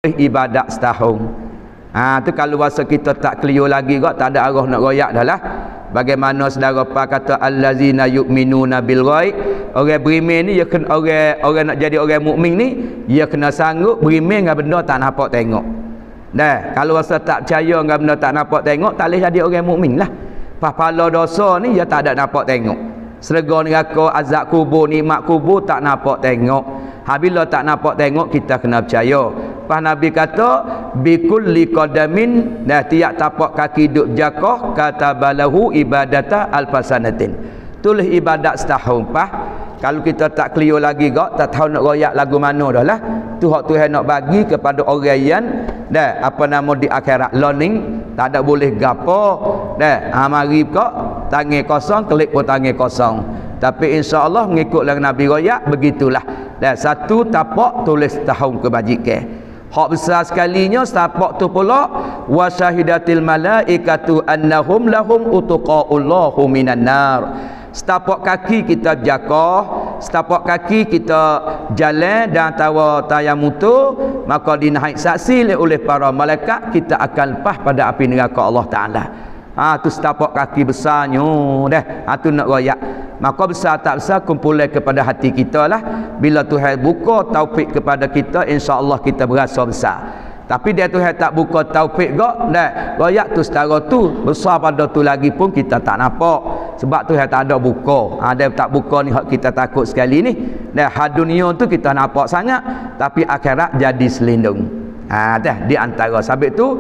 ibadat setahun. Tu kalau rasa kita tak clear lagi kok, tak ada arah nak royak dah lah. Bagaimana saudara pa kata allazina yu'minuna bil ghaib, orang beriman ni dia kena, orang nak jadi orang mukmin ni dia kena sanggup beriman dengan benda tak nampak tengok. Dah, kalau rasa tak percaya dengan benda tak nampak tengok, tak boleh jadi orang mukmin lah. Pahala dosa ni dia tak ada nampak tengok. Syurga neraka, azab kubur, nikmat kubur tak nampak tengok. Bila tak nampak tengok, kita kena percaya. Pas Nabi kata bikulli qadamin, dah tiap tapak kaki duk jakah kata balahu ibadata alfasanatin, tulis ibadat setahun. Pas kalau kita tak clear lagi kok, tak tahu nak royak lagu mana dah lah. Tu hak Tuhan nak bagi kepada orang yang dah apa nama di akhirat learning, tak ada boleh gapo dah. Mari kok tangan kosong, klik pun tangan kosong. Tapi insya-Allah mengikut lang Nabi royak begitulah. Dah satu tapak tulis tahun kebajikan. Hak besar sekalinya tapak tu pula wa syahidatil malaikatu annahum lahum utqaullahu minan nar. Setapak kaki kita jakah, setapak kaki kita jalan dan tawa tayamutu, maka dinaik saksi oleh para malaikat, kita akan lepas pada api neraka Allah Taala. Tu setapak kaki besarnya dah. Tu nak royak. Maka besar tak besar kumpulan kepada hati kita lah. Bila Tuhan buka taufik kepada kita, insya-Allah kita berasa besar. Tapi dia Tuhan tak buka taufik gak, dah royak tu setara tu besar pada tu lagi pun kita tak nampak. Sebab Tuhan tak ada buka. Dia tak buka ni hak kita takut sekali ni. Dah dunia tu kita nampak sangat, tapi akhirat jadi selindung. Dah di antara sabit tu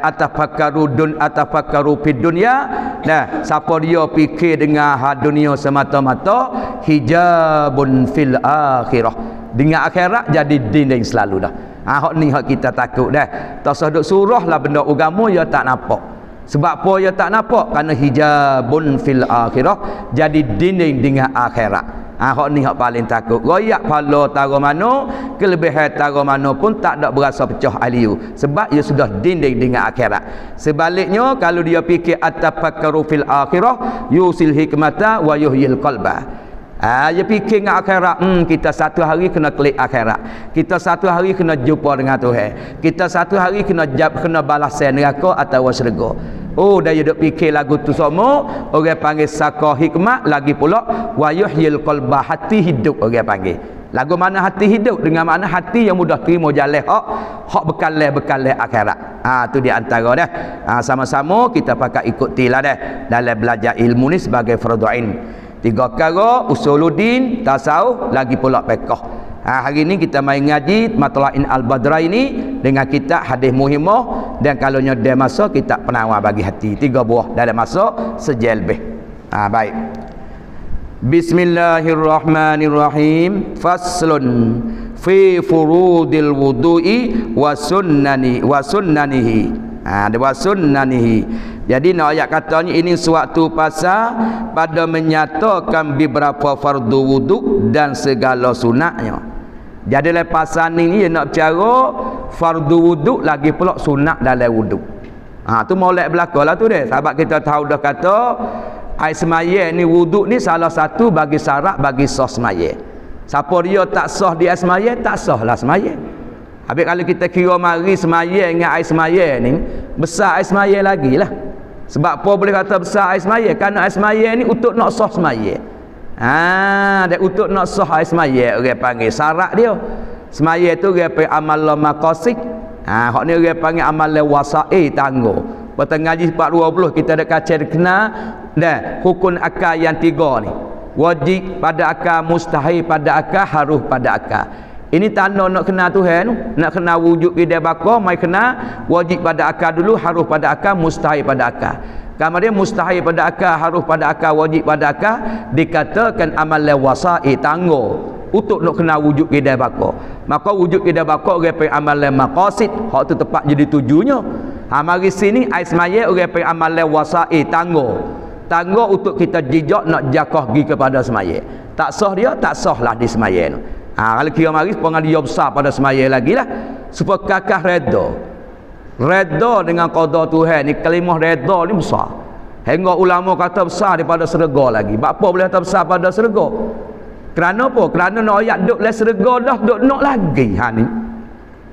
atafakkaru fid dunya. Nah, siapa dia fikir dengan dunia semata-mata, hijabun fil akhirah. Dengan akhirat jadi dinding selalu dah. Hak ni hak kita takut dah. Tak usah duk surah lah benda agama ya tak nampak. Sebab apa ya tak nampak? Kerana hijabun fil akhirah, jadi dinding dengan akhirat. Hak ni hak paling takut. Royak pahala tara mana, kelebihan tara mana pun tak ada berasa pecah aliu. Sebab ia sudah dinding dengan akhirat. Sebaliknya kalau dia fikir atafakkaru fil akhirah yusil hikmata wa yuhyil qalba. Dia fikir dengan akhirat, kita satu hari kena klik akhirat. Kita satu hari kena jumpa dengan Tuhan. Kita satu hari kena balasan neraka atau syurga. Dah duk fikir lagu tu semua, orang panggil saka hikmat, lagi pula wa yuhyil qalba, hati hidup orang panggil. Lagu mana hati hidup? Dengan mana hati yang mudah terima jalan hak bekalan akhirat. Tu di antara dah. Sama-sama kita pakai ikutilah dah dalam belajar ilmu ni sebagai fardu ain. 3 perkara, usuluddin, tasawuf, lagi pula fiqh. Hari ni kita main ngaji Matla'in Al-Badraini dengan kitab hadis muhimmah, dan kalau nyada masa kita penawar bagi hati 3 buah dalam masa sejam lebih. Baik. Bismillahirrahmanirrahim. Faslun fi furudil wudu'i wa sunnanihi. Wa sunnanihi. Jadi nak ayat katanya ini suatu pasal pada menyatakan beberapa fardu wuduk dan segala sunatnya. Jadi dalam pasal ni dia nak bicara fardu wuduk lagi pula sunat dalam wuduk. Tu molek belaka lah tu dia. Sahabat kita tahu dah kata air semaya ni, wuduk ni salah satu bagi syarat bagi sah semaya. Siapa dia tak sah di air semaya, tak sah lah semaya. Habis kalau kita kira mari semaya dengan air semaya ni, besar air semaya lagi lah. Sebab apa boleh kata besar air semaya? Kerana air semaya ni untuk nak sah semaya. Dia untuk nak sah air semaya, orang panggil syarat dia. Semaya tu orang panggil amal maqasid. Hak ni orang panggil amal wasa'i, tangguh. Pada ngaji 420 kita ada kaca kena dah hukum akal yang 3 ni. Wajib pada akal, mustahil pada akal, harus pada akal. Ini tanda nak kenal Tuhan, nak kenal wujud dia baka, mai kena wajib pada akal dulu, harus pada akal, mustahil pada akal. Kemudian mustahil pada akal, harus pada akal, wajib pada akal, dikatakan amal wasa'i, tangguh untuk nak kenal wujud dia baka. Maka wujud dia baka orang panggil amal maqasid, hak tu tepat jadi tujuannya. Mari sini air semaya orang panggil amal wasa'i, tangguh untuk kita jejak nak jakah pergi kepada semaya. Tak sah dia, tak sah lah di semaya tu. Kalau kira mari pengadia besar pada semaya lagi lah, supaya kakak reda dengan qada Tuhan ni. Kalimah reda ni besar, hingga ulama kata besar daripada syurga lagi. Apa boleh kata besar pada syurga? Kerana apa? Kerana nak ayat duduk dalam syurga dah, duduk nak lagi ni.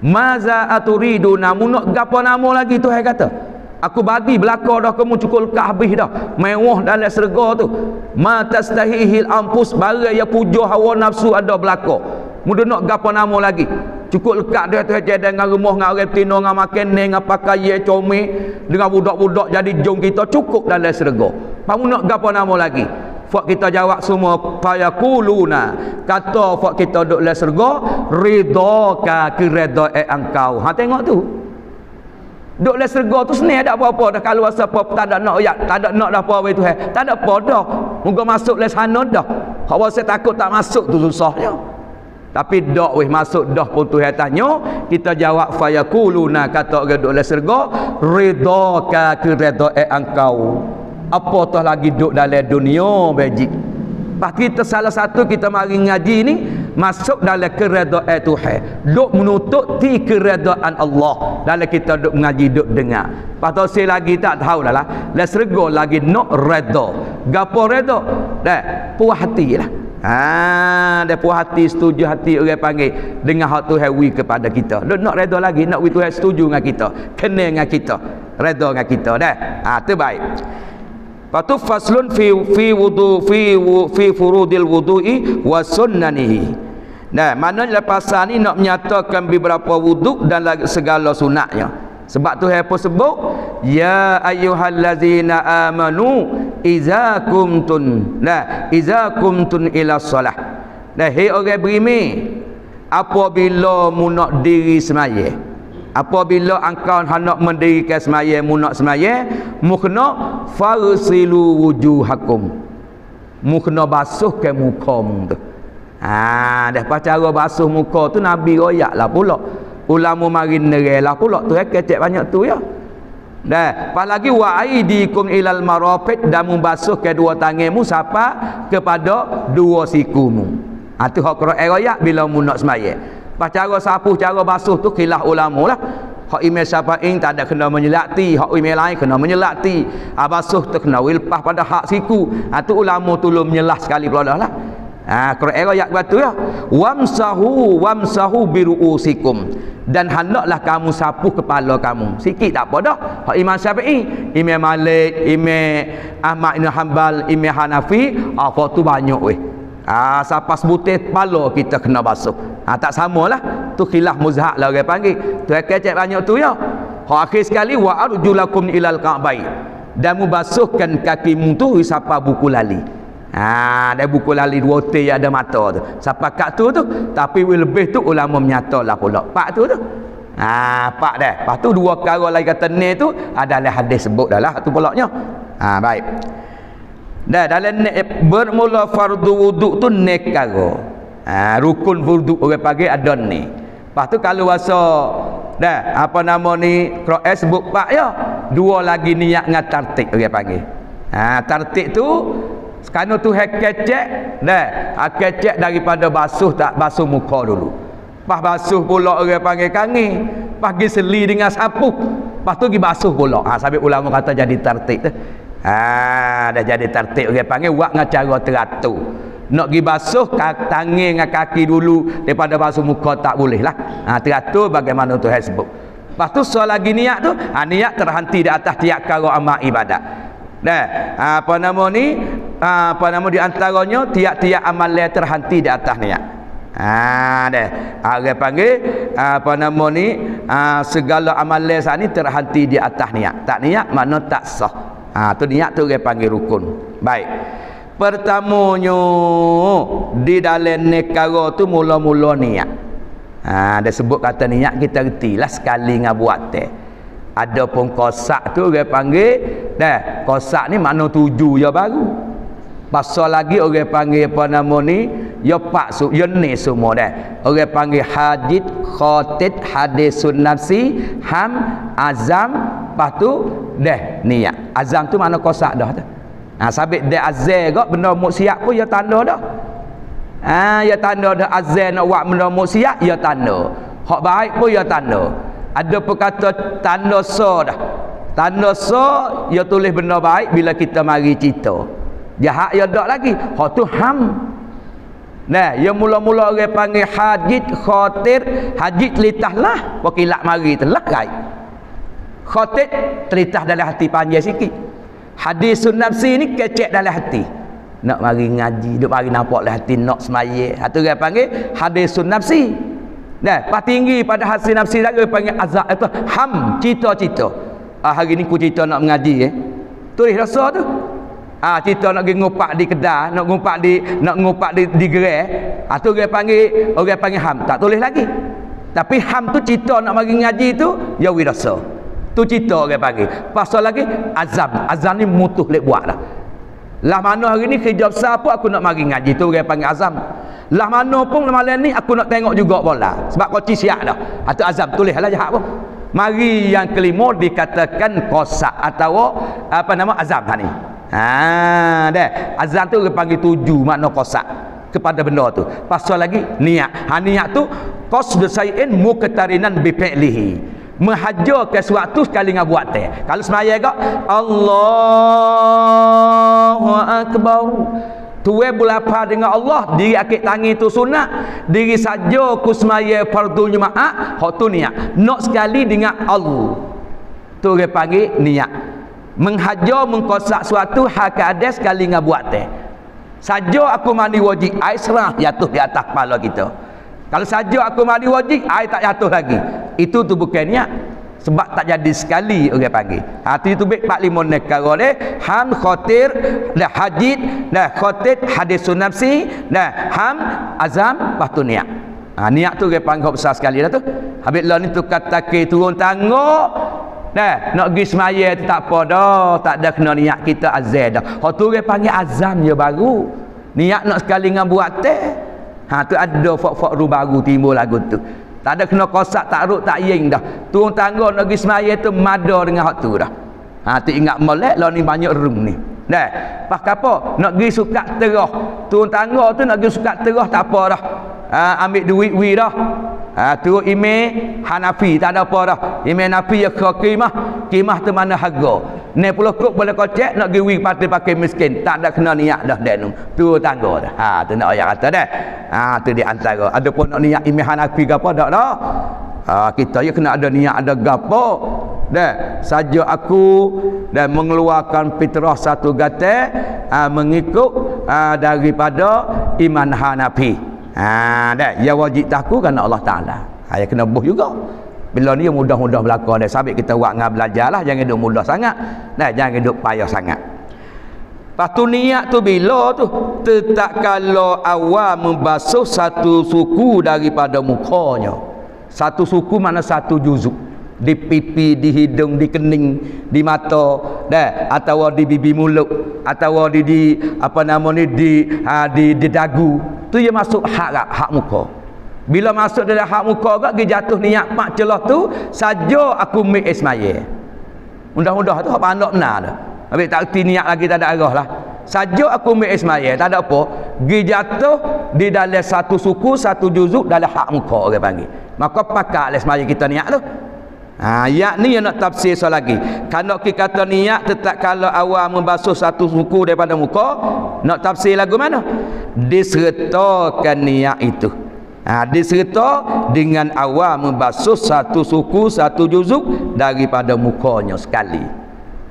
maza aturiduna munok gapo nama lagi Tuhan kata. Aku bagi belaka dah kamu cukup lekat habis dah. Mewah dalam syurga tu. Ma tastahihil ampus barang yang puja hawa nafsu ada belaka. Muda nak gapo nama lagi. Cukup lekat dia tu jadi dengan rumah dengan orang tino dengan makan dengan pakai comel dengan budak-budak jadi jom kita cukup dalam syurga. Kamu nak gapo nama lagi? Fak kita jawab semua fayaquluna. Kata fak kita duduk dalam syurga ridaka kireda engkau. Ha tengok tu. Duk dalam syurga tu senang tak apa-apa dah kalau siapa tak ada nak ayat, tak ada nak dah apa tu tak ada apa dah. Moga masuk dalam sana dah. Hak wasa takut tak masuk tu susahnya. Tapi dak weh masuk dah pun Tuhan tanya, kita jawab fayaquluna kata orang duk dalam syurga ridaka kireda engkau. Apa tah lagi duk dalam dunia bejik. Pas kita salah satu kita mari ngaji ni masuk dalam keredaan Tuhan, duk menuntut ti keredaan Allah dalam kita duk ngaji duk dengar. Pas tu lagi tak tahu dah lah la serga lagi nak redha gapo redha dah puas hati lah. Dah puas hati setuju hati orang panggil dengan hak Tuhan wi kepada kita. Duk nak redha lagi nak wi Tuhan setuju dengan kita, kena dengan kita, redha dengan kita dah. Tu baik. Patu faslun fi furudil wudu'i wa sunnanihi. Nah, maknanya pasal ni nak menyatakan beberapa wuduk dan segala sunatnya. Sebab tu apa sebut ya ayyuhallazina amanu iza kumtun ila shalah. Nah, hai orang beriman, apabila mu nak diri semaya, apabila engkau hendak mendirikan semaya, mu nak semaya, mu kena farsilu wujuhakum, mu kena basuh ke muka mu tu. Dah cara basuh muka tu Nabi royak lah pula, ulama mari nerai lah pula tu kecek banyak tu ya. Dah pas lagi wa aidikum ilal marafid, dan mu basuh kedua tanganmu sampai kepada dua sikumu. Tu hak Quran royak bila mu nak semaya. Pas cara sapu, cara basuh tu khilaf ulama lah. Hak Imam Syafi'i tak ada kena menyelati, hak Imam lain kena menyelati. Basuh tu kena wilpah pada hak siku. Tu ulama tolong menyelah sekali pula dah lah. Quran ayat batu ya. Wamsahu biruusikum, dan hendaklah kamu sapu kepala kamu. Sikit tak apa dah. Hak Imam Syafi'i, Imam Malik, Imam Ahmad bin Hanbal, Imam Hanafi, apa tu banyak weh. Sapas butir kepala kita kena basuh. Tak samalah. Tu khilaf muzhab lah orang panggil. Tu kecek banyak tu ya. Hak akhir sekali wa arjulakum ilal ka'bai, dan mubasuhkan kakimu tu sampai buku lali. Ada buku lali dua otai ada mata tu. Sampai kat tu tapi lebih tu ulama menyatalah pula. Pak tu. Pak dah. Lepas tu dua perkara lagi kata ni tu adalah hadis sebut dah lah tu pulaknya. Baik. Dah dalam bermula fardu wuduk tu nekaro. Rukun wuduk orang panggil ada ni. Lepas tu kalau rasa dah apa nama ni Quran sebut pak ya, dua lagi niat dengan tartib orang panggil. Tartib tu kerana tu kecek dah, kecek daripada basuh tak basuh muka dulu. Pas basuh pula orang panggil kangi, pas pergi seli dengan sapu, pas tu pergi basuh pula. Sampai ulama kata jadi tartib tu. Dah jadi tertib orang panggil buat dengan cara teratur. Nak pergi basuh tangan dengan kaki dulu daripada basuh muka tak boleh lah. Teratur bagaimana Tuhan sebut. Lepas tu soal lagi niat tu, niat terhenti di atas tiap kara amal ibadat. Apa nama ni? Apa nama di antaranya tiap-tiap amalan terhenti di atas niat. Orang panggil apa nama ni? Segala amalan saat ni terhenti di atas niat. Tak niat makna tak sah. Tu niat tu orang panggil rukun. Baik. Pertamanya di dalam nekara tu mula-mula niat. Dia sebut kata niat kita retilah sekali ngah buat teh. Ada pun kosak tu orang panggil kosak ni makna tuju ya baru. Pasal lagi orang panggil apa nama ni? Ya pak su, ya ni semua dah. Orang panggil hadid, khatid, hadisun nafsi, ham, azam, lepas tu niat. Azam tu mana kosak dah tu. Sabit dah azan gak benda maksiat pun ya tanda dah. Ya tanda dah azan nak buat benda maksiat ya tanda. Hak baik pun ya tanda. Ada perkata tanda so dah. Tanda so ya tulis benda baik bila kita mari cerita. Jahat ya dak lagi. Hak tu ham. Nah, yang mula-mula orang panggil hajit khatir, hajit telitahlah, wakilat mari telah gaib. Khatir telitah dalam hati panjang sikit. Hadisun nafsi ni kecek dalam hati. Nak mari ngaji, duk mari nampak dalam hati nak semaya. Hatu orang panggil hadisun nafsi. Nah, pas tinggi pada hati nafsi lagi orang panggil azab itu ham, cita-cita. Hari ni ku cita nak mengaji tulis rasa tu. Kita nak pergi ngupak di kedai, nak ngupak di gerai. Tu orang panggil ham, tak tulis lagi. Tapi ham tu cita nak mari ngaji tu ya wirasa. Tu cita orang panggil. Pasal lagi azam ni mutuh lek buat dah. Lah mana hari ni kerja besar pun aku nak mari ngaji tu orang panggil azam. Lah mana pun malam ni aku nak tengok juga bola. Sebab koci siap dah. Tu azam tulislah jahat pun. Mari yang kelima dikatakan kosak atau apa nama azam ni. Dah. Azam tu dia panggil tuju makna kosak kepada benda tu. Pasal lagi niat. Niat tu qasdu syai'in muqtarinan bi fi'lihi. Menghajarkan sesuatu sekali dengan buat teh. Kalau semaya kau Allahu akbar. Tuai berlapar dengan Allah, diri akik tangi tu sunat, diri saja ku semaya fardu jemaah, hak tu niat. Nak sekali dengan Allah. Tu dia panggil niat. Menghajar mengkosak suatu hak ada sekali dengan buat teh. Saja aku mandi wajib, air serah jatuh di atas kepala kita. Kalau saja aku mandi wajib, air tak jatuh lagi. Itu tu bukan niat. Sebab tak jadi sekali orang panggil. Itu baik 45 nekara deh. Ham khatir, dah hajid, dah khatir hadisun nafsi, dah ham azam, lepas tu niat. Niat tu orang panggil besar sekali dah tu. Habis lah ni tu kata ke turun tangga. Dah, nak pergi semaya tu tak apa dah, tak ada kena niat kita azam dah. Hak tu orang panggil azam je baru. Niat nak sekali dengan buat teh. Tu ada fak-fak ru baru timbul lagu tu. Tak ada kena kosak tak ruk tak yeng dah. Turun tangga nak pergi semaya tu mada dengan hak tu dah. Tu ingat molek lah ni banyak room ni. Dah. Pas apa? Nak pergi sukat terah. Turun tangga tu nak pergi sukat terah tak apa dah. Ambil duit wi dah. Turun email Hanafi tak ada apa dah. Email Hanafi ya kimah tu mana harga. Ni puluh kok boleh kocek nak pergi wi pakai miskin. Tak ada kena niat dah dan turun tangga dah. Tu nak ayat kata dah. Tu di antara. Adapun nak niat email Hanafi ke apa dak dah. Kita ya kena ada niat ada gapo. Dah saja aku dan mengeluarkan fitrah satu gate mengikut daripada iman Hanafi. Dah ya wajib takku kerana Allah Taala. Ya kena buh juga. Bila ni mudah-mudah berlaku dah sabit kita buat ngah belajarlah, jangan duk mudah sangat. Dah jangan duk payah sangat. Lepas tu niat tu bila tu tak kalau awal membasuh satu suku daripada mukanya. Satu suku mana satu juzuk. Di pipi, di hidung, di kening, di mata, dah atau di bibi mulut, atau di apa nama ni di dagu. Tu dia masuk hak muka. Bila masuk dalam hak muka gak dia jatuh niat mak celah tu saja aku mik ismaya. Mudah-mudah tu hak pandok benar dah. Habis tak erti niat lagi tak ada arah lah. Saja aku mik ismaya tak ada apa. Dia jatuh di dalam satu suku, satu juzuk dalam hak muka orang panggil. Maka pakai ismaya kita niat tu. Ayat ni yang nak tafsir lagi. Kalau kita kata niat tetap kalau awal membasuh satu suku daripada muka, nak tafsir lagu mana? Disertakan niat itu. Diserta dengan awal membasuh satu suku, satu juzuk daripada mukanya sekali.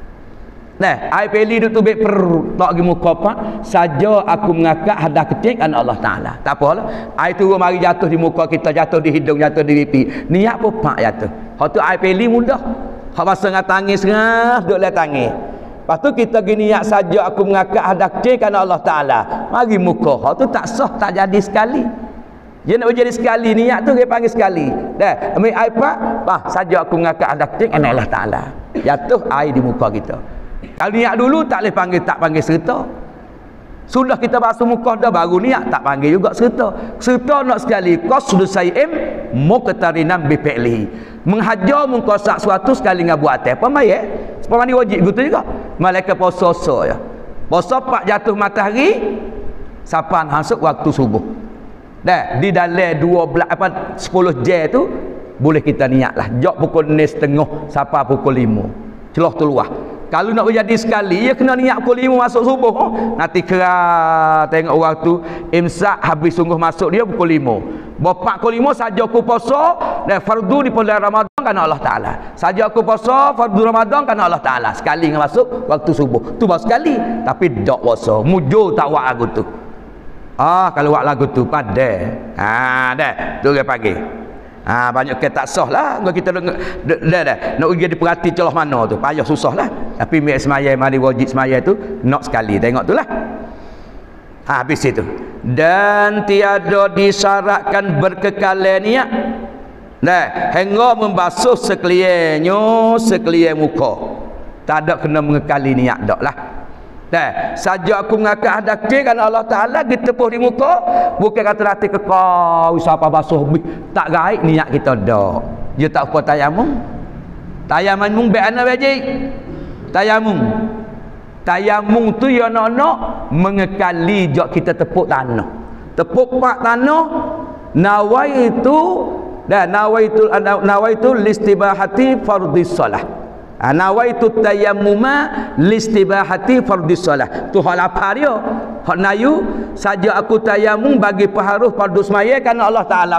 Nah, air peli duk tubik tak pergi muka apa saja aku mengakak hadah kecil kan Allah Taala. Tak apalah. Air turun mari jatuh di muka kita, jatuh di hidung, jatuh di pipi. Niat apa pak jatuh. Hak tu air peli mudah. Hak masa ngah tangis serah duk le tangis. Lepas tu kita gini niat saja aku mengakak hadah kecil kan Allah Taala. Mari muka. Hak tu tak sah, tak jadi sekali. Dia nak jadi sekali niat tu dia panggil sekali. Dah, ambil air pak saja aku mengakak hadah kecil kan Allah Taala. Jatuh air di muka kita. Kalau niat dulu tak boleh panggil, tak panggil serta. Sudah kita basuh muka dah baru niat tak panggil juga serta. Serta nak sekali qasdu syai'in muqtarinan bi fi'lihi. Menghajar mengkosak suatu sekali dengan buat apa mai sepamani wajib gitu juga. Malaikat puasa ya. Puasa pak jatuh matahari sapan masuk waktu subuh. Dah di dalam 10 jam tu boleh kita niatlah. Jok pukul 4:30 sampai pukul 5. Celah tu luah. Kalau nak berjadi sekali, ya kena niat pukul 5 masuk subuh. Nanti kera tengok orang tu imsak habis sungguh masuk dia pukul 5. Bapak pukul 5 saja aku puasa dan fardu di bulan Ramadan kerana Allah Taala. Saja aku puasa fardu Ramadan kerana Allah Taala. Sekali masuk waktu subuh. Tu baru sekali. Tapi dak puasa. Mujur tak buat lagu tu. Kalau buat lagu tu padai. Dah. Tu dia pagi. Banyak ke tak sah lah. Kita dah nak pergi diperhati celah mana tu. Payah susah lah. Tapi milik semaya, mari wajib semaya tu nak sekali. Tengok tu lah. Habis itu. Dan tiada disyaratkan berkekalan niat. Hingga membasuh sekalian muka. Tak ada kena mengekali niat dak lah. Saja aku mengaku hadaki kan Allah Taala ditepuk di muka, bukan kata nanti kekau siapa basuh tak gaib niat kita dak. Dia tak apa tayamum. Tayamum be ana wajib. Tayamum tu ya nak mengekali jok kita tepuk tanah. Tepuk pak tanah nawaitu listibahati fardhis shalah. Nawaitu tayammuma listibahati fardhis shalah. Tu hal apa dia? Hak nayu saja aku tayamum bagi paharuh fardu semaya kerana Allah Taala.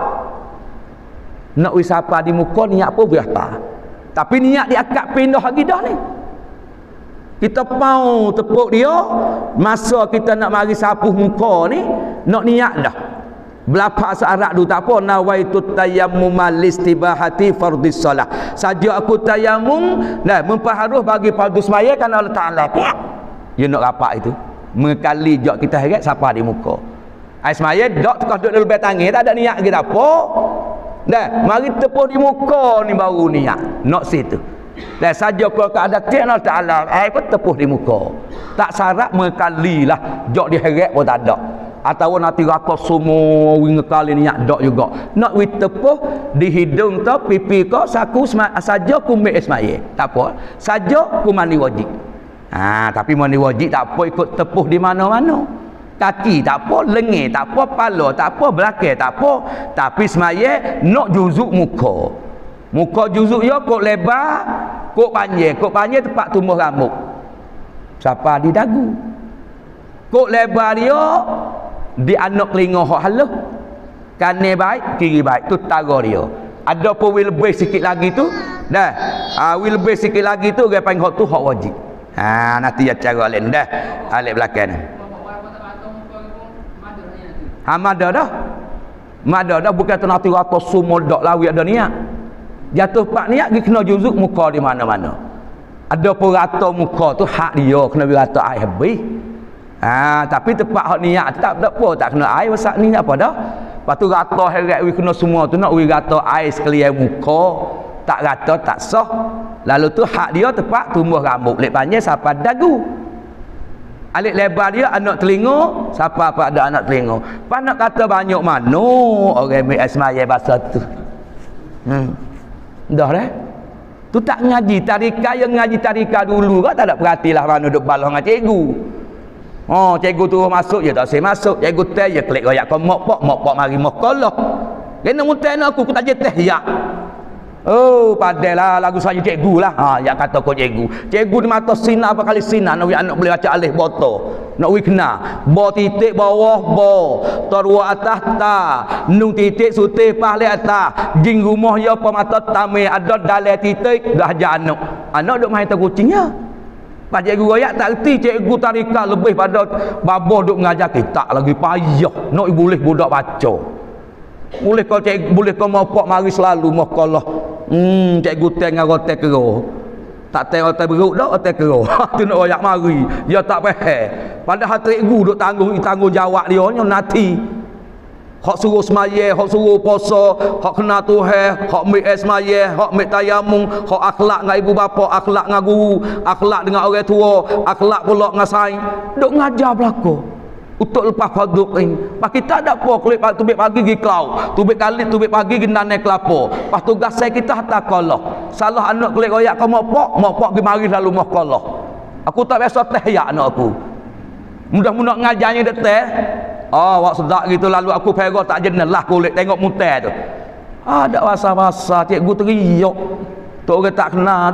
Nak wisapa di muka niat apa berapa? Tapi niat diakak pindah lagi dah ni. Kita mau tepuk dia masa kita nak mari sapuh muka ni nak niat dah. Belapa searak tu tak apa. Nawaitu tayammum listibahati fardhis shalah. Saja aku tayamum mempaharuh bagi fardu semaya kerana Allah Taala. Dia nak rapak itu. Mengekali jok kita heret siapa di muka. Ai semaya dok tekah duk lebih tangi tak ada niat kita apa. Mari tepuk di muka ni baru niat. Nak situ. Saja kalau ada Allah Taala ai pun tepuk di muka. Tak syarat mengekali lah jok di heret pun tak ada. Atau nanti rata semua ngekali niat dak juga. Nak tepuh di hidung tu pipi kau saku saja ku mek ismail. Tak apa. Saja ku mandi wajib. Tapi mandi wajib tak apa ikut tepuh di mana-mana. Kaki tak apa, lengan tak apa, kepala tak apa, belakang tak apa. Tapi ismail nak juzuk muka. Muka juzuk ya kok lebar, kok panjang. Kok panjang tempat tumbuh rambut. Siapa di dagu. Kok lebar dia di anak telinga hak halus. Kanan baik, kiri baik. Tu tara dia. Ada pun will lebih sikit lagi tu. Will lebih sikit lagi tu dia panggil hak tu hak wajib. Nanti ya cara lain dah. Alik belakang ni. Mada dah bukan tu nanti rata semua dak lawi ada niat. Jatuh pak niat dia kena juzuk muka di mana-mana. Ada pun rata muka tu hak dia kena rata air habis. Tapi tempat hak niat tak apa tak kena air masak ni apa dah. Lepas tu rata heret we kena semua tu nak we rata air sekalian muka. Tak rata tak sah. Lalu tu hak dia tempat tumbuh rambut. Lek panjang siapa dagu. Alik lebar dia anak telinga, siapa apa ada anak telinga. Pas nak kata banyak mana orang ambil semaya bahasa tu. Dah dah. Tu tak ngaji tarika, yang ngaji tarika dulu kau tak ada perhatilah mana duk balah dengan cikgu. Cikgu tu masuk je tak saya masuk. Cikgu teh je klik royak kau mok pok mari mok kolah. Kena muntah aku tak je teh ya. Padahlah lagu saya cikgu lah. Yang kata kau cikgu. Cikgu di mata sinar apa kali sinar nak anak boleh baca alif boto. Nak kena. Bo titik bawah bo. Tarwa atas ta. Nung titik sutih pahle atas. Jing rumah ya pemata tamai ada dalam titik dah ajar anak. Anak duk main kucingnya. Pak cikgu royak tak erti cikgu tarika lebih pada babah duk mengajar kita lagi payah. Nak boleh budak baca. Boleh kau cikgu boleh kau mau pok mari selalu mau kolah. Cikgu teh dengan rotai kero. Tak teh rotai beruk dah rotai kero. Tu nak royak mari. Dia tak faham. Padahal cikgu duk tanggung jawab dia nya nanti. Hak suruh semaya, hak suruh puasa, hak kena Tuhan, hak mik semaya, hak mik tayamum, hak akhlak dengan ibu bapa, akhlak dengan guru, akhlak dengan orang tua, akhlak pula dengan saing. Duk ngajar belaka. Untuk lepas fardhu ni. Pas kita ada apa kulit tubik pagi gi klau, tubik kali tubik pagi gi nanai kelapa. Pas tugas saya kita hatta kalah. Salah anak kulit royak kau mak pok gi mari lalu mak kalah. Aku tak biasa teh ya anak aku. Mudah-mudah ngajarnya detek. Wak sedak gitu lalu aku pergi tak jenelah kulit tengok mutai tu. Ada masa-masa cikgu teriak. Tok orang tak kena tu.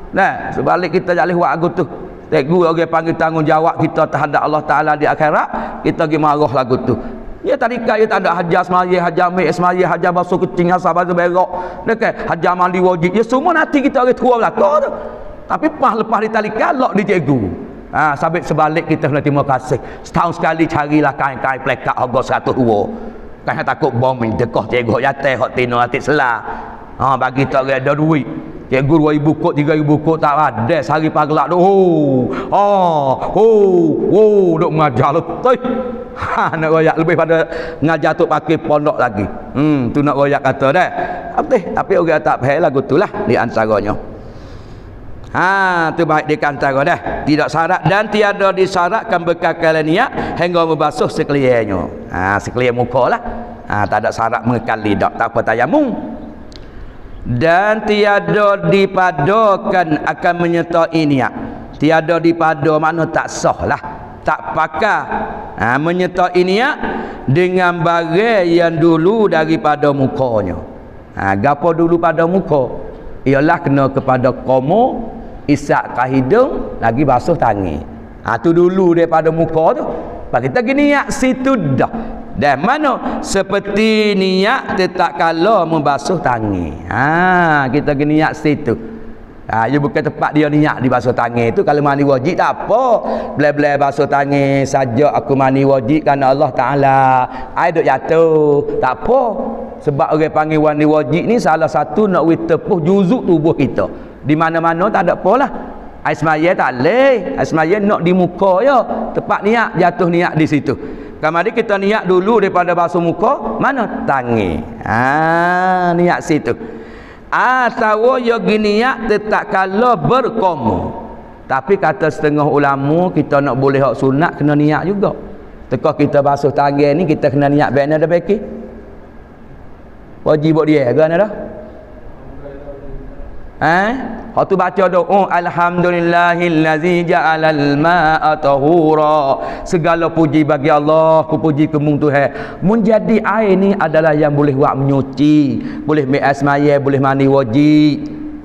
Nah, sebalik kita jalih buat lagu tu. Cikgu orang panggil tanggungjawab kita terhadap Allah Taala di akhirat, kita pergi marah lagu tu. Ya tadika ya tak ada hajar semaya, hajar mai semaya, hajar basuh kecing, hajar basuh berak. Dekat hajar mandi wajib. Ya semua nanti kita orang tua belaka tu. Tapi lepas di tadika lok di cikgu. Sabit sebalik kita kena terima kasih. Setahun sekali carilah kain-kain plekat harga 100 euro. Kan takut bom ni dekah cikgu yatai hot tino atik selah. Bagi tak ada duit. Cikgu 2,000 kot, 3,000 kot tak ada. Sehari pagelak tu. Duk mengajar letih. Nak royak lebih pada ngajar tu pakai pondok lagi. Tu nak royak kata dah. Tapi orang tak faham lagu tu lah di antaranya. Tu baik di antara dah. Tidak syarat dan tiada disyaratkan bekal niat hingga membasuh sekaliannya. Sekalian muka lah. Tak ada syarat mengekali dak. Tak apa tayamum. Dan tiada dipadakan akan menyertai niat. Tiada dipada makna tak sah lah, tak pakar menyertai niat dengan barang yang dulu daripada mukanya. Gapo dulu pada muka? Ialah kena kepada komo, isak ke hidung, lagi basuh tangan. Tu dulu daripada muka tu. Kita pergi niat situ dah. Dan mana seperti niat tetap kala membasuh tangan. Kita pergi niat situ. Dia bukan tempat dia niat di basuh tangan itu. Kalau mandi wajib tak apa. Belai-belai basuh tangan saja aku mandi wajib kerana Allah Ta'ala. Air duk jatuh. Tak apa. Sebab orang panggil mandi wajib ni salah satu nak tepuh juzuk tubuh kita. Di mana-mana tak ada apa lah. Air semaya tak boleh. Air semaya nak di muka je. Tempat niat jatuh niat di situ. Kamari kita niat dulu daripada basuh muka, mana? Tangan. Niat situ. Atau yogi niat tetap kala berkomu. Tapi kata setengah ulama, kita nak boleh hak sunat kena niat juga. Tekah kita basuh tangan ni kita kena niat baiknya dah beki. Wajib buat dia ke ana dah? Hak tu baca doa alhamdulillahillazi ja'alal ma'a tahura. Segala puji bagi Allah, ku puji kemung Tuhan. Menjadi air ni adalah yang boleh buat menyuci, boleh mi'as maya, boleh mandi wajib.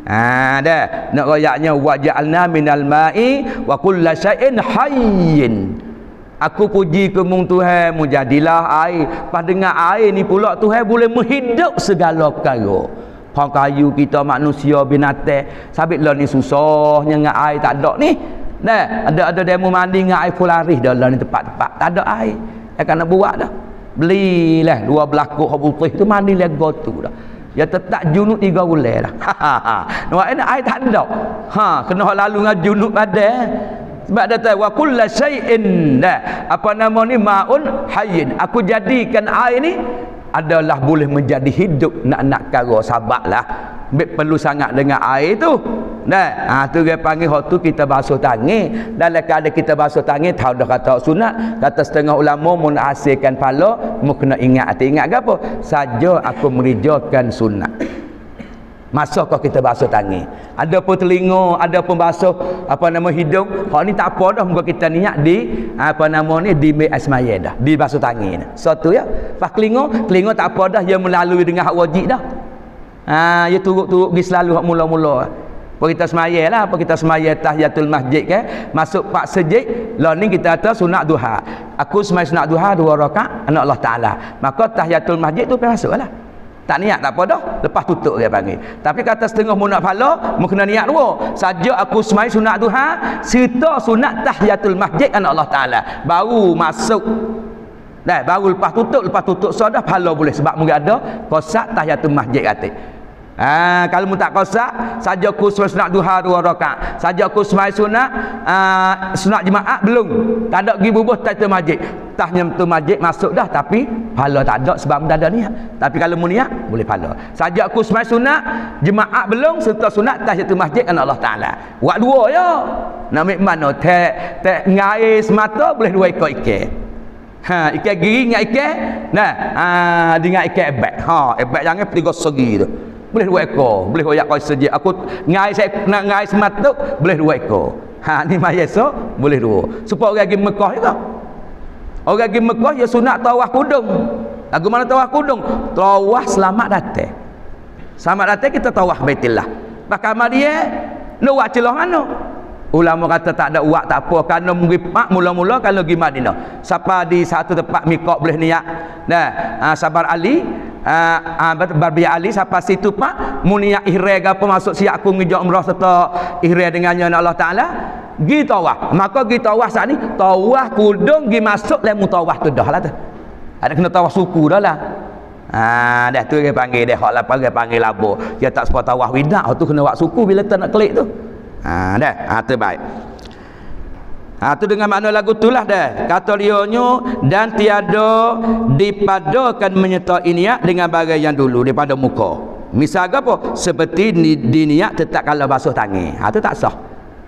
Dah. Nak royaknya wa ja'alna minal ma'i wa kullu syai'in hayyin. Aku puji kemung Tuhan, menjadilah air. Pas dengar air ni pula Tuhan boleh menghidup segala perkara. Hang kayu kita manusia binatang sabitlah ni susahnya dengan air tak ada ni. Dah ada demo mandi dengan air fularis dah lah ni tempat-tempat tak ada air. Akan nak buat dah. Belilah 12 kok putih tu mandi lego tu dah. Ya tetap junub 3 bulan dah. Nampak ni air tak ada. Kena lalu dengan junub badan. Sebab dia tahu wa kullu syai'in dah. Apa nama ni ma'un hayyin. Aku jadikan air ni adalah boleh menjadi hidup nak kara sabarlah. Perlu sangat dengan air tu. Nah, tu dia panggil hak tu kita basuh tangan. Dalam keadaan kita basuh tangan tahu dah kata sunat, kata setengah ulama mun hasilkan pahala, mu kena ingat apa? Saja aku merijakan sunat. Masa kau kita basuh tangan. Ada pun telinga, ada pun basuh apa nama hidung. Hak ni tak apa dah muka kita niat di apa nama ni di asmaya dah, di basuh tangan. Satu ya. Pas telinga tak apa dah yang melalui dengan hak wajib dah. Ya turut-turut pergi selalu hak mula-mula. Apa kita semaya lah, apa kita semaya tahiyatul masjid kan. Masuk pak sejid, lah ni kita kata sunat duha. Aku semaya sunat duha 2 rakaat anak Allah Taala. Maka tahiyatul masjid tu pergi masuklah. Tak niat tak apa dah, lepas tutup dia panggil. Tapi kata setengah mu nak pahala, mu kena niat dua. Saja aku semai sunat duha, serta sunat tahiyatul masjid anak Allah Taala. Baru masuk. Dah, baru lepas tutup sudah pahala boleh sebab mungkin ada qasak tahiyatul masjid kata. Kalau mu tak qasak, saja aku semai sunat duha 2 rakaat. Saja aku semai sunat jemaah belum. Tak ada pergi bubuh tahiyatul masjid. Tahiyatul masjid masuk dah tapi pahala tak ada sebab tak ada niat. Tapi kalau mu niat boleh pahala. Saja aku semai sunat jemaah belum serta sunat tahiyatul masjid anak Allah Taala. Buat 2 ya. Nak ambil mana? Tak ngai semata boleh 2 ekor ikan. Ikan giri dengan ikan. Nah, dengan ikan ebek. Ebek jangan 3 segi tu. Boleh 2 ekor. Boleh royak kau saja. Aku ngai saya nak ngai semata boleh 2 ekor. Ni mayasa boleh 2. Supaya orang pergi Mekah juga. Orang pergi Mekah ya sunat tawaf kudung. Lagu mana tawaf kudung? Tawaf selamat datang. Selamat datang kita tawaf Baitullah. Bahkan dia Nak buat celah mana? Ulama kata tak ada uak tak apa, kerana meripak mula-mula kalau pergi Madinah. Siapa di satu tempat mikot boleh niat. Sabar Ali, Barbiyah Ali, siapa situ pak mu niat ihram ke apa masuk siap aku ngejak umrah serta ihram dengannya Allah Taala, gi tawaf. Maka gi tawaf saat ni, tawaf kudung gi masuk dalam tawaf tu dah lah tu. Ada kena tawaf suku dah lah. Dah tu dia panggil dia hak lapar dia panggil labo. Dia tak sempat tawaf widak tu kena buat suku bila tak nak klik tu. Tu baik. Tu dengan makna lagu itulah dah. Kata dionyo dan tiada dipadakan menyertai niat dengan bagai yang dulu daripada muka. Misal apa? Seperti diniat tetap kalau basuh tangan. Tu tak sah.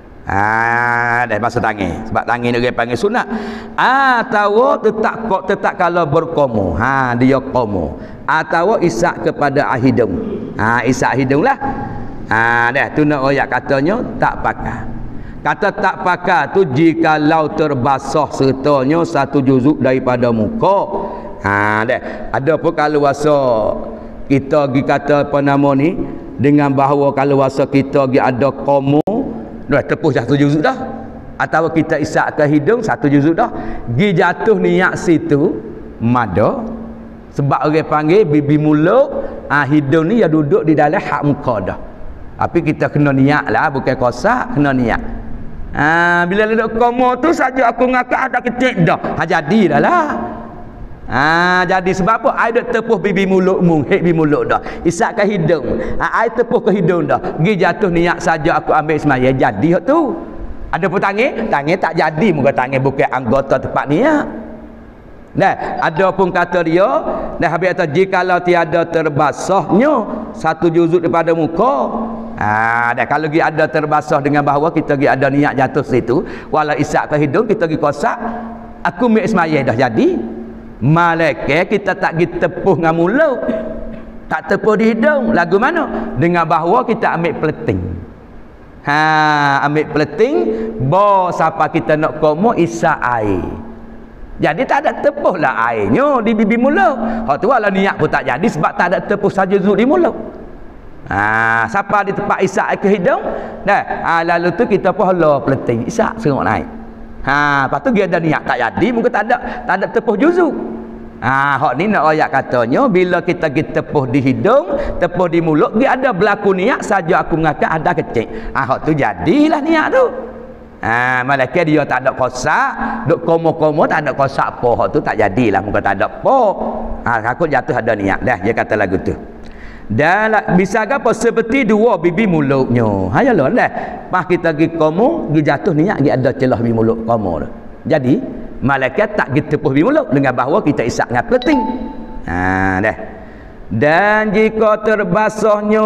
Dah basuh tangan. Sebab tangan dia panggil sunat. Atau tetap kalau berkomo. Dia komo. Atau isak kepada hidung. Isak hidung lah. Dah tu nak ayat katanya tak pakai. Kata tak pakai tu jikalau terbasah sertanya satu juzuk daripada muka. Dah. Ada pun kalau wasa kita pergi kata apa nama ni dengan bahawa kalau wasa kita pergi ada komo dah tepus satu juzuk dah. Atau kita isak ke hidung satu juzuk dah. Gi jatuh niat situ mada. Sebab orang panggil bibi mulut, hidung ni ya duduk di dalam hak muka dah. Tapi kita kena niat lah, bukan kosak, kena niat. Bila duduk komo tu saja aku ngakak ada kecil dah. Jadi dah lah. Jadi sebab apa? Air duk tepuh bibi mulut mu, bibi mulut dah. Isak ke hidung. Air tepuh ke hidung dah. Gi jatuh niat saja aku ambil semaya. Jadi hak tu. Ada pun tangan tak jadi, muka tangan bukan anggota tempat niat. Ada pun kata dia, habis kata jikalau tiada terbasahnya satu juzuk daripada muka. Kalau pergi ada terbasah dengan bahawa kita pergi ada niat jatuh situ, walau isak ke hidung kita pergi kosak, aku ambil semaya dah jadi. Malaikat kita tak pergi tepuh dengan mulut, tak tepuh di hidung. Lagu mana? Dengan bahawa kita ambil peleting. Ambil peleting, bawa siapa kita nak komo isak air. Jadi tak ada tepuh lah airnya di bibi mulut. Hak tu walau niat pun tak jadi sebab tak ada tepuh saja zuk di mulut. Siapa di tempat isak ke hidung lalu tu kita pun hala peleting isak serok naik. Lepas tu dia ada niat tak jadi mungkin tak ada tepuh juzuk. Hak ni nak ayat katanya bila kita pergi tepuh di hidung, tepuh di mulut, dia ada berlaku niat saja aku mengatakan ada kecil. Hak tu jadilah niat tu. Malaikat dia tak ada kosak, duk komo-komo tak ada kosak apa, hak tu tak jadilah, muka tak ada apa. Takut jatuh ada niat dah, dia kata lagu tu. Dan bisa apa seperti dua bibi mulutnya. Hayalah dah. Pas kita pergi komo, pergi jatuh niat dia ada celah bibi mulut komo tu. Jadi malaikat tak pergi tepuh bibi mulut dengan bahawa kita isak dengan peleting. Dah. Dan jika terbasahnya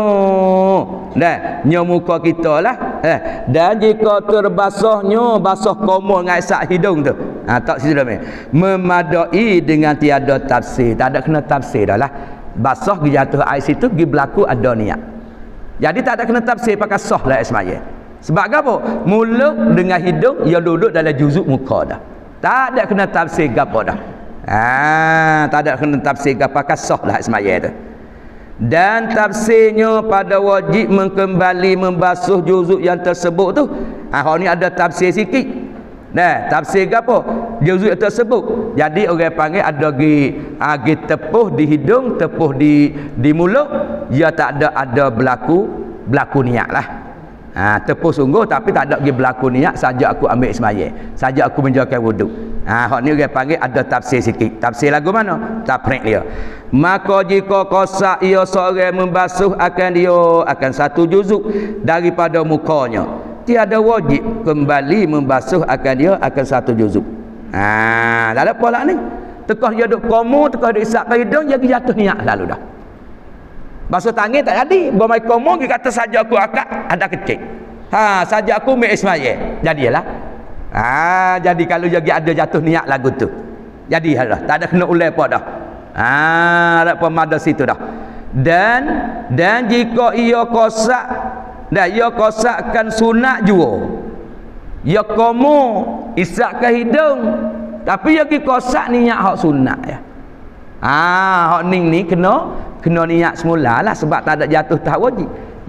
muka kita lah. Dan jika terbasahnya basah komo dengan isak hidung tu. Tak situ dah memadai dengan tiada tafsir. Tak ada kena tafsir dah lah. Basah pergi jatuh air situ pergi berlaku ada niat. Jadi tak ada kena tafsir pakai sah lah semaya. Sebab apa? Mulut dengan hidung ia duduk dalam juzuk muka dah. Tak ada kena tafsir gapo dah. Tak ada kena tafsir gapo pakai sah lah semaya tu. Dan tafsirnya pada wajib mengembali membasuh juzuk yang tersebut tu. Hak ni ada tafsir sikit. Tafsir apa? Juzuk tersebut. Jadi orang panggil ada gi tepuh di hidung, tepuh di mulut, dia tak ada berlaku niat lah. Tepuh sungguh tapi tak ada gi berlaku niat saja aku ambil semaya, saja aku menjaga wuduk. Hak ni orang panggil ada tafsir sikit. Tafsir lagu mana? Tafriq dia. Maka jika kosak ia seorang membasuh akan satu juzuk daripada mukanya, tiada wajib kembali membasuh akan satu juzuk. Tak ada apa lah ni. Tekah dia duk komo, tekah dia isak ke hidung, dia jatuh niat lalu dah. Basuh tangan tak jadi. Bermain komo, dia kata saja aku akak ada kecil. Saja aku ambil semaya. Jadilah. Jadi kalau dia ada jatuh niat lagu tu. Jadilah. Tak ada kena ulai apa dah. Ada pemada situ dah. Dan jika ia kosak, ia kosakkan sunat jua. Ia komo isak ke hidung, tapi ia pergi kosak niat hak sunat ya. Hak ni kena niat semula lah sebab tak ada jatuh tak wajib.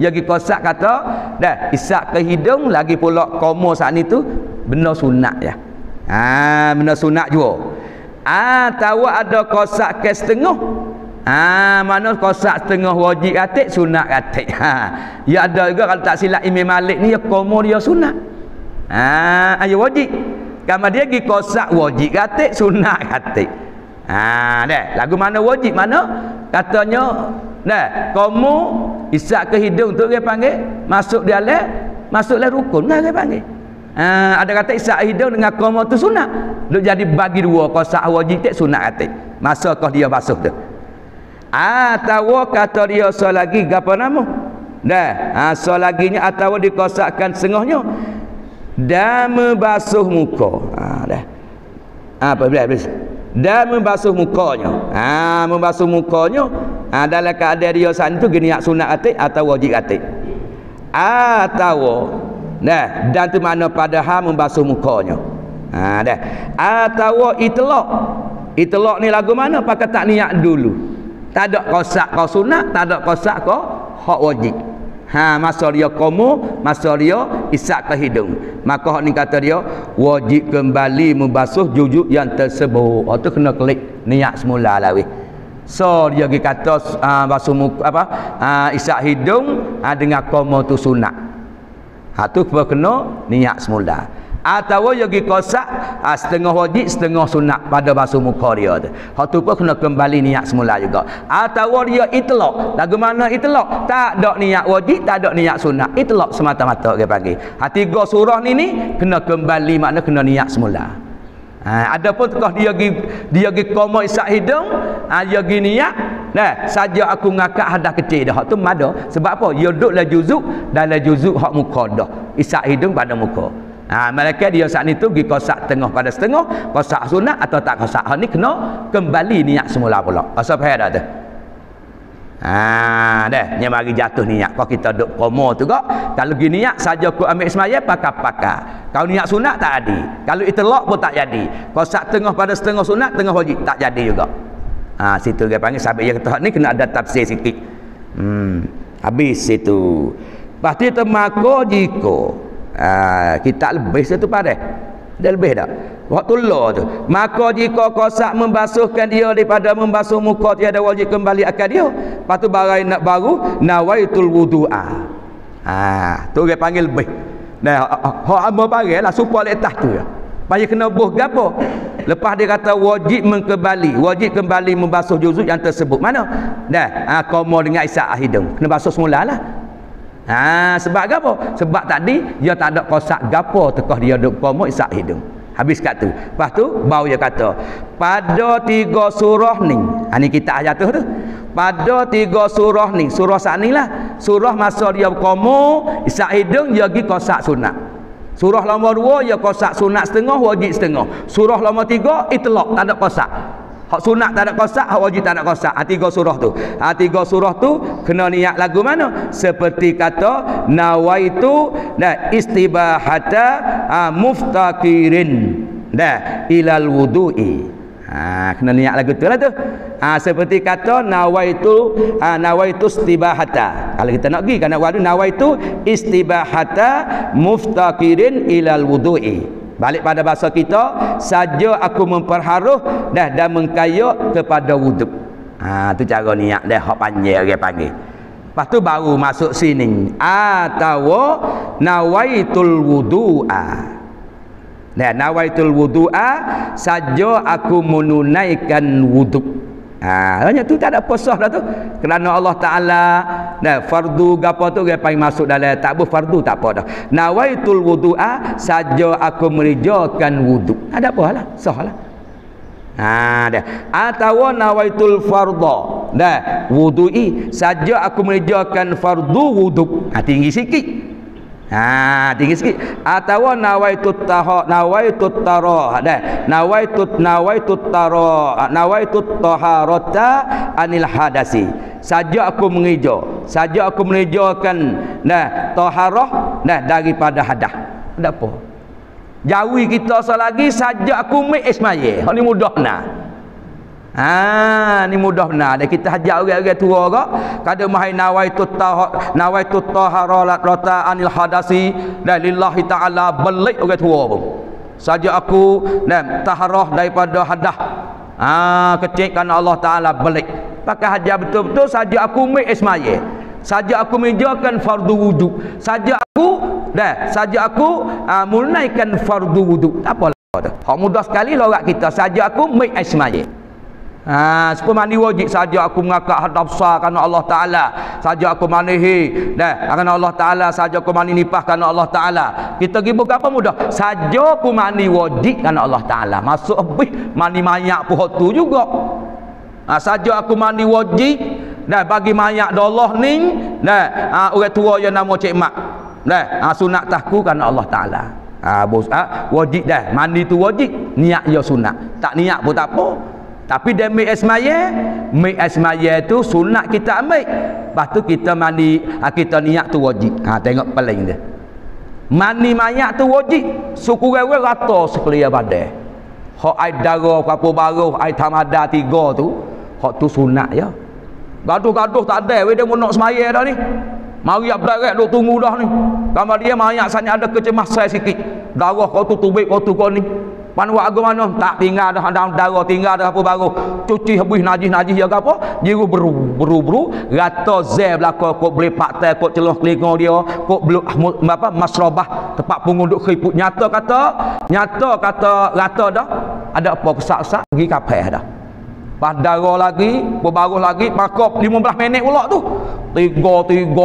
Dia pergi kosak kata dah isap ke hidung lagi pula komo saat ni tu benda sunat ya. Benda sunat juga. Tahu ada kosak ke setengah. Mana kosak setengah wajib katik, sunat katik. Ya ada juga kalau tak silap Imam Malik ni ya komo dia sunat. Ya wajib. Kalau dia pergi kosak wajib katik, sunat katik. Dah lagu mana wajib mana katanya dah komo isap ke hidung tu dia panggil masuk dalam rukun lah dia panggil. Ada kata isap hidung dengan komo tu sunat. Duk jadi bagi dua kosak wajib tak sunat katik. Masa kau dia basuh tu. Tahu kata dia so lagi apa nama? Dah so laginya atau dikosakkan setengahnya dan membasuh muka. Dah. Apa beres? Dan membasuh mukanya. Membasuh mukanya dalam keadaan dia saat itu niat sunat atik atau wajib atik. Atau dan tu mana padahal membasuh mukanya. Dah. Atau itlaq ni lagu mana pakai tak niat dulu. Tak ada kosak kau sunat, tak ada kosak kau hak wajib. Masa dia komo, masa dia isap ke hidung. Maka hak ni kata dia wajib kembali membasuh jujuk yang tersebut. Tu kena klik niat semula lah weh. So dia pergi kata basuh muka isap hidung dengan komo tu sunat. Tu kena niat semula. Atau dia pergi kosak setengah wajib setengah sunat pada basuh muka dia tu. Hak tu pun kena kembali niat semula juga. Atau dia itlaq. Lagu mana itlaq? Tak ada niat wajib, tak ada niat sunat. Itlaq semata-mata dia panggil. Tiga surah ni kena kembali, makna kena niat semula. Adapun dia pergi qoma isap hidung, dia pergi niat dah saja aku ngakak hadah kecil dah. Hak tu mada. Sebab apa? Dia duduk dalam juzuk, dalam juzuk hak muka dah. Isap hidung pada muka. Mereka dia saat ni tu pergi kosak tengah pada setengah, kosak sunat atau tak kosak. Hal ni kena kembali niat semula pula. Pasal faham dah tu. Dah, ni mari jatuh niat. Kalau kita duk qoma tu kok, kalau pergi niat saja aku ambil semaya pakar-pakar. Kalau niat sunat tak jadi. Kalau itlaq pun tak jadi. Kosak tengah pada setengah sunat, tengah wajib tak jadi juga. Situ dia panggil sampai dia kata ni kena ada tafsir sikit. Habis situ. Pasti temako jiko. Kita lebih satu pada dia lebih dah waktu lo tu. Maka jika kosak membasuhkan dia daripada membasuh muka tiada wajib kembali akan dia. Lepas tu barai nak baru nawaitul wudu'a. Tu dia panggil lebih. Hak amba panggil lah supaya letak tu ya. Payah kena buh gapo. Lepas dia kata wajib kembali membasuh juzuk yang tersebut. Mana? Qoma dengan isap hidung. Kena basuh semula lah. Sebab apa? Sebab tadi dia tak ada kosak gapo tekah dia duk qoma isap hidung. Habis kat tu. Lepas tu baru dia kata pada 3 surah ni. Ni kita ayat tu. Pada 3 surah ni, surah saat ni lah. Surah masa dia qoma isap hidung dia pergi kosak sunat. Surah nombor 2 dia kosak sunat setengah, wajib setengah. Surah nombor 3 itlaq, tak ada kosak. Hak sunat tak ada kosak, hak wajib tak ada kosak. 3 surah tu. 3 surah tu kena niat lagu mana? Seperti kata nawaitu istibahata muftaqirin ilal wudu'i. Kena niat lagu tu lah tu. Seperti kata nawaitu istibahata. Kalau kita nak pergi kan nawaitu istibahata muftaqirin ilal wudu'i. Balik pada bahasa kita, saja aku memperharuh dan mengkayuk kepada wuduk. Tu cara niat dah hak panjang dia panggil. Lepas tu baru masuk sini. Atau nawaitul wudu'a. Nawaitul wudu'a saja aku menunaikan wuduk. Hanya tu tak ada posah dah tu. Kerana Allah Ta'ala fardu gapo tu dia panggil masuk dalam tak fardu tak apa dah. Nawaitul wudu'a saja aku merijakan wuduk. Ada apa lah? Sah lah. Dah. Atau nawaitul fardha. Wudu'i saja aku merijakan fardu wuduk. Tinggi sikit. Tinggi sikit. Atau nawaitut taharata anil hadasi. Saja aku mengejakan taharah daripada hadas. Ada apa? Jauhi kita selagi saja aku mai ismaye. Hak ni mudah nah. Ni mudah benar dia kita hajak orang-orang tua kak kada mahai nawaitu tahara rata anil hadasi dan lillahi taala balik orang tua pun saja aku dan taharah daripada hadah kecil kerana Allah taala balik pakai hajat betul-betul saja aku mai ismaye saja aku menjalankan fardu wuduk saja aku menunaikan fardu wuduk tak apalah hak mudah sekali lorak kita saja aku mai ismaye supaya mandi wajib saja aku mengakak hadap sah kerana Allah Ta'ala saja aku manihi kerana Allah Ta'ala saja aku mandi nipah kerana Allah Ta'ala kita pergi buka apa mudah saja aku mandi wajib kerana Allah Ta'ala masuk lebih mandi mayak pun tu juga saja aku mandi wajib bagi mayak Allah ni orang tua yang nama Cik Mak sunat tahku kerana Allah Ta'ala wajib mandi tu wajib niat ya sunat tak niat pun tak apa tapi dia mai ismaya tu sunat kita ambil lepas tu kita mandi kita niat tu wajib tengok paling dia mandi mayat tu wajib suku rewe rata sekalian badan hak air darah apa baru air tamada 3 tu hak tu sunat ya gaduh-gaduh tak ada dia mau nak semaya dah ni mari abdarat duk tunggu dah ni gambar dia mayat sanya ada kecemasan sikit darah kau tu tubik kau tu kau ni panwak agama mana tak tinggal dah darah tinggal dah apa baru cuci habis najis ya apa jiru beru rata zai belaka kok boleh paktai kok celuh kelingo dia kok beluk apa masrabah tempat punggung duk keriput nyata kata rata dah ada apa kesak-sak pergi kapeh dah pas darah lagi berbaruh lagi pakop 15 minit pula tu tiga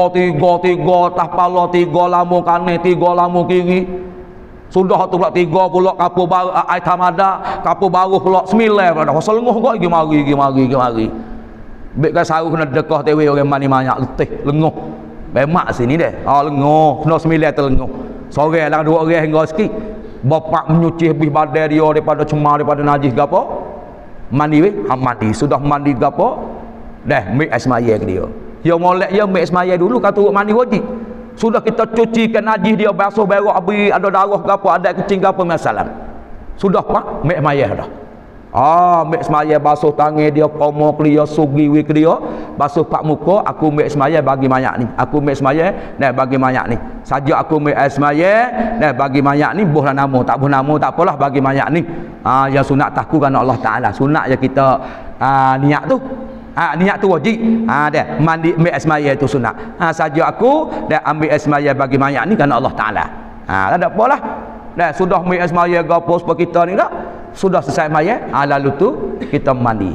tah pala 3 lambung kanan 3 lambung kiri sudah tu pula 3 pula kapur baru air tamada kapur baru pula 9 dah pasal lenguh kok pergi mari bek kan saru kena dekah tewe orang mani banyak letih lenguh bemak sini deh lenguh kena 9 terlenguh sore lah 2 orang hingga sikit bapak menyuci habis badan dia daripada cemar daripada najis gapo mandi mandi sudah mandi gapo dah mai ismaya ke dia molek ya mai ismaya dulu kata mandi wajib sudah kita cucikan najis dia basuh berak habis ada darah ke apa ada kecing ke apa masalah sudah pak mek mayah dah mek semaya basuh tangan dia komo kelia sugi wi dia basuh pak muka aku mek semaya bagi mayak ni aku mek semaya bagi mayak ni saja aku mek semaya bagi mayak ni bohlah nama tak apalah bagi mayak ni yang sunat takku kerana Allah Taala sunat je kita niat tu niat tu wajib dah mandi mek semaya tu sunat saja aku dah ambil semaya bagi mayat ni kerana Allah Taala tak ada apalah dah sudah mek semaya gapo supaya kita ni dah sudah selesai mayat lalu tu kita mandi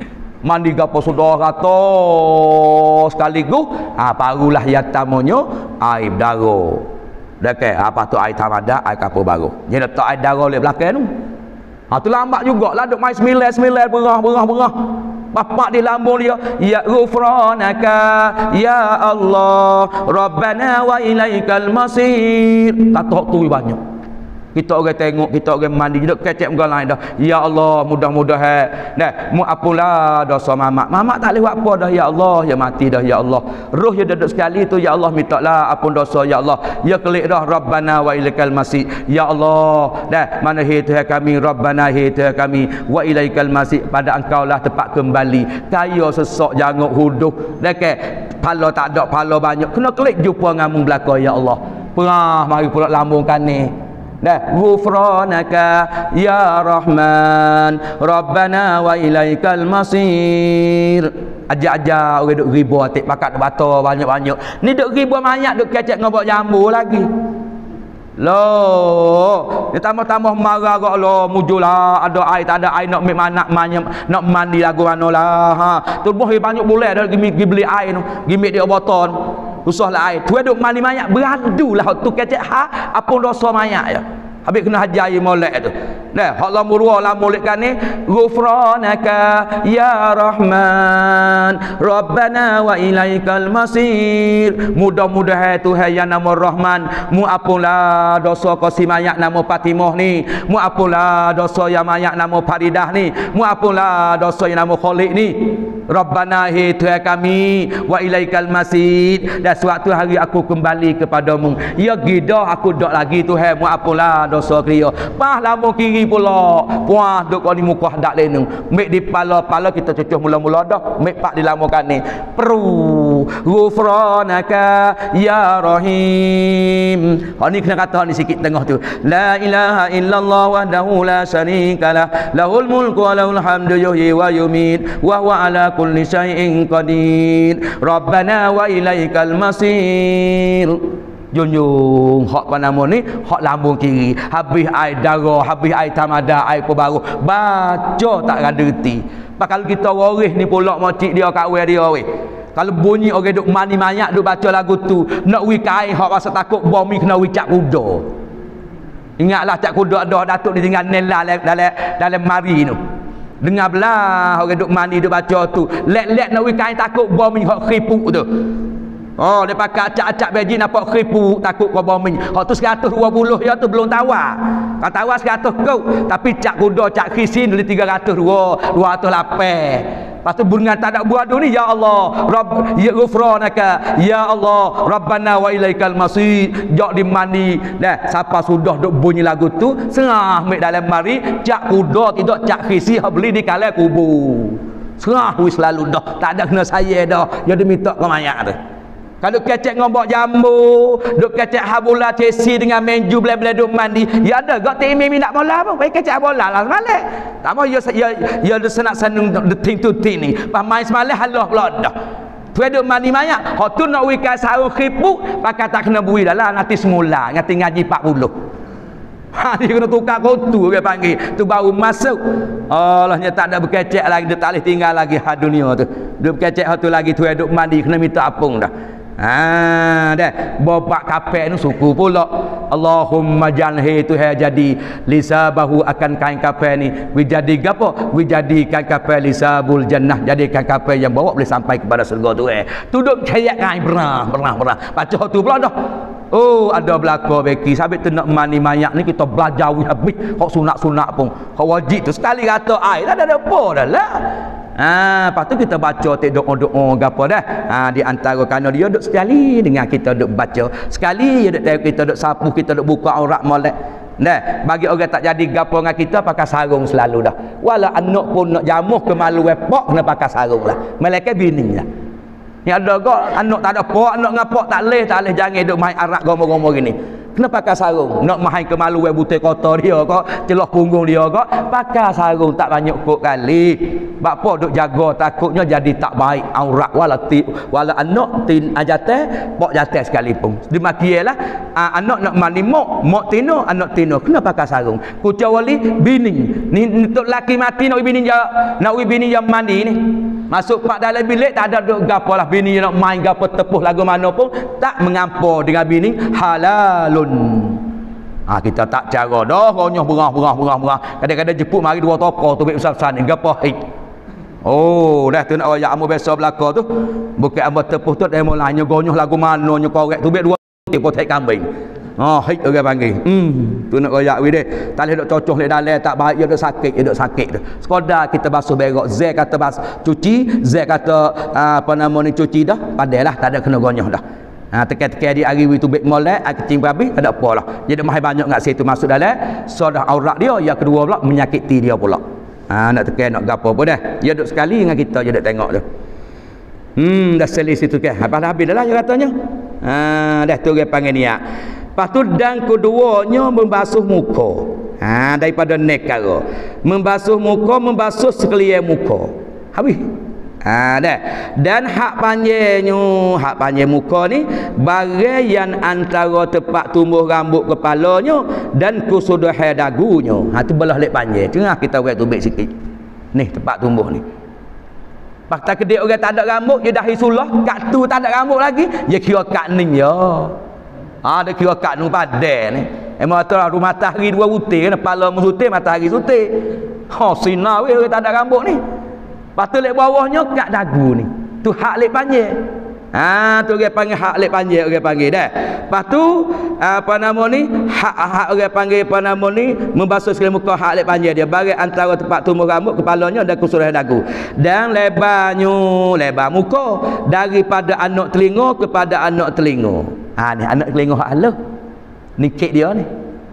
gapo sudah rata sekaligus barulah yang tamunya air darah dah ke apa tu air tamada air kapur baru dia letak air darah di belakang tu tu lambat jugalah duk main sembilan berah bapak di lambung dia ya ghufranaka ya Allah rabbana wa ilaikal masir kata tu banyak kita orang tengok kita orang mandi duk kecek muka lain dah ya Allah mudah-mudahan mu apalah dosa mamak tak lewat apa dah ya Allah ya mati dah ya Allah roh dia duduk sekali tu ya Allah mintalah ampun dosa ya Allah ya kelik dah rabbana wa ilaikal masir ya Allah mana Tuhan kami rabbana Tuhan kami wa ilaikal masir pada engkau lah tempat kembali kaya sesak janguk huduh ke pala tak ada pala banyak kena klik jumpa ngamung belaka ya Allah perah mari pula lambung kanan ghufranaka ya Rahman rabbana wa ilaikal masir ajak-ajak orang duk ribu atik pakat bata banyak-banyak ni duk ribu mayat duk kecek ngobok jambu lagi loh dia tambah-tambah marah kok lo mujulah ada air tak ada air nak nak mandi lagu manalah tu boh banyak boleh dah pergi beli air tu gimik dia botol usahlah air tu duk mandi mayat beradulah tu kecek apa dosa mayat ya habis kena hajai molek tu hak lambu dua lambu molek kan ni ghufranaka ya Rahman rabbana wa ilaikal masir mudah-mudahan Tuhan yang nama Rahman mu apalah dosa kasi mayat nama Fatimah ni mu apalah dosa yang mayat nama Faridah ni mu apalah dosa yang nama Khalid ni Rabbana Tuhan kami wa ilaikal masir dan suatu hari aku kembali kepadamu ya gidah aku dak lagi Tuhan mu apalah dosa keliru. Pas lambung kiri pula. Puah duk kau di muka dak lenung. Mek di pala-pala kita cucuh mula-mula dah. Mek pak di lambung kanan. Peru ghufranaka ya rahim. Hak ni kena kata ni sikit tengah tu. La ilaha illallah wahdahu la syarikalah. Lahul mulku wa lahul hamdu yuhyi wa yumiit wa huwa ala kulli syai'in qadir. Rabbana wa ilaikal masir. Junjung hak apa nama ni, hak lambung kiri, habis air darah, habis air tamada, air pebaru, baca tak ada reti. Kalau kita waris ni pula makcik dia kawin dia weh. Kalau bunyi orang duk mani mayat duk baca lagu tu, nak wi kain hak rasa takut bom ni kena wi cak kuda. Ingatlah cak kuda dah datuk ditinggal nela dalam mari tu. Dengar belah orang duk mani duk baca tu, lek-lek nak wi kain takut bom ni hak kripuk tu. Oh, dia pakai acak-acak beji nampak kripu takut kau bombing. Hak tu 120 ya tu belum tawar. Kalau tawar 100 kau, tapi cak kuda cak krisin dari 300 208. Lepas tu bunga tak ada buat ni, ya Allah, Rabb ya ghufranaka, ya Allah, Rabbana wa ilaikal masir. Jok di mandi dah siapa sudah duk bunyi lagu tu, serah mek dalam mari cak kuda tidak cak krisi hak beli di kalai kubur. Serah wis selalu dah, tak ada kena saya dah. Dia minta ke mayat tu. Kalau kecek ngombok jambu, duk kecek habula cesi dengan menju bela-bela duk mandi, ya ada gak timi nak bola pun, baik kecek bola lah semalam. Tak mau ya senak senung ting tu ting ni. Pas main semalam halah pula dah. Tu duk mandi mayat, hak tu nak wikai sarung khipuk, pakai tak kena bui dah lah nanti semula, ngati ngaji 40. Ha, dia kena tukar kotu dia panggil. Tu baru masuk. Allahnya tak ada berkecek lagi, dia tak boleh tinggal lagi ha dunia tu. Dia berkecek hak tu lagi tu duk mandi kena minta apung dah. Dah bapak kapek ni suku pula. Allahumma janhi tu jadi lisabahu akan kain kapek ni. We jadi gapo? We jadikan kapek lisabul jannah, jadikan kapek yang bawa boleh sampai kepada surga tu Tuduk kayak kain berah. Baca tu pula dah. Oh, ada belaka beki. Sabit tu nak mani mayat ni kita belajar habis. Hak sunat-sunat pun. Hak wajib tu sekali kata air tak ada apa dah lah. Lepas tu kita baca doa-doa gapo dah. Di antara kerana dia duk sekali dengan kita duk baca. Sekali dia duk tengok kita duk sapu, kita duk buka aurat molek. Dah, bagi orang tak jadi gapo dengan kita pakai sarung selalu dah. Wala anak pun nak jamuh ke malu wepok kena pakai sarung lah. Malaikat bini lah. Ni ada gak anak tak ada pak, anak ngapok tak leh jangan duk main arak gomo-gomo gini. Kena pakai sarung. Nak main ke malu butai kotor dia kok, celah punggung dia kok, pakai sarung tak banyak kok kali. Bak apa duk jaga takutnya jadi tak baik aurat wala anak tin ajate, pok jate sekalipun. Demikianlah anak nak mandi mak tino, anak tino kena pakai sarung. Kecuali bini. Ni untuk laki mati nak bini yang mandi ni. Masuk pak dalam bilik tak ada duk gapo lah bini nak main gapo tepuh lagu mana pun tak mengampur dengan bini halalun. Kita tak cara dah ronyoh berah. Kadang-kadang jemput mari 2 toko tu baik besar ni gapo hit. Oh, dah tu nak royak amu biasa belaka tu. Bukan ambo tepuh tu demo lainnya gonyoh lagu mana nya korek tu baik 2 potek kambing. Hit orang panggil. Tu nak royak we deh. Tak leh dok cocoh leh dalam tak baik dia dok sakit tu. Sekadar kita basuh berak. Z kata cuci, Z kata apa nama ni cuci dah. Padahlah tak ada kena gonyoh dah. Tekan-tekan di hari tu baik molek, kecing habis tak ada apalah. Jadi mahal banyak ngak situ masuk dalam sodah aurat dia, yang kedua pula menyakiti dia pula. Nak tekan nak gapo apa dah. Dia duk sekali dengan kita je duk tengok tu. Dah selis situ kan. Habis dah lah dia katanya. Dah tu dia panggil niat. Lepas tu dan keduanya membasuh muka. Daripada nekara. Membasuh muka, membasuh sekalian muka. Habis. Dah. Dan hak panjang muka ni bagian antara tempat tumbuh rambut kepalanya dan kusudah dagunya. Tu belah lek panjang. Tengah kita buat tu baik sikit. Ni tempat tumbuh ni. Pakta kedek orang tak ada rambut, dia dah hisulah, kat tu tak ada rambut lagi, dia kira kat ni ya. Dia kira kat nu padan ni. Emang tu rumah matahari 2 butir kan, kepala musutir matahari sutir. Sinar weh orang tak ada rambut ni. Lepas tu lek bawahnya kat dagu ni. Tu hak lek panjang. Tu orang panggil hak lek panjang, orang panggil dah. Lepas tu apa nama ni? Hak orang panggil apa nama ni? Membasuh sekalian muka hak lek panjang dia. Bagi antara tempat tumbuh rambut kepalanya dan kusurah dagu. Dan lebar muka daripada anak telinga kepada anak telinga. Ni anak telinga hak Allah. Ni kek dia ni.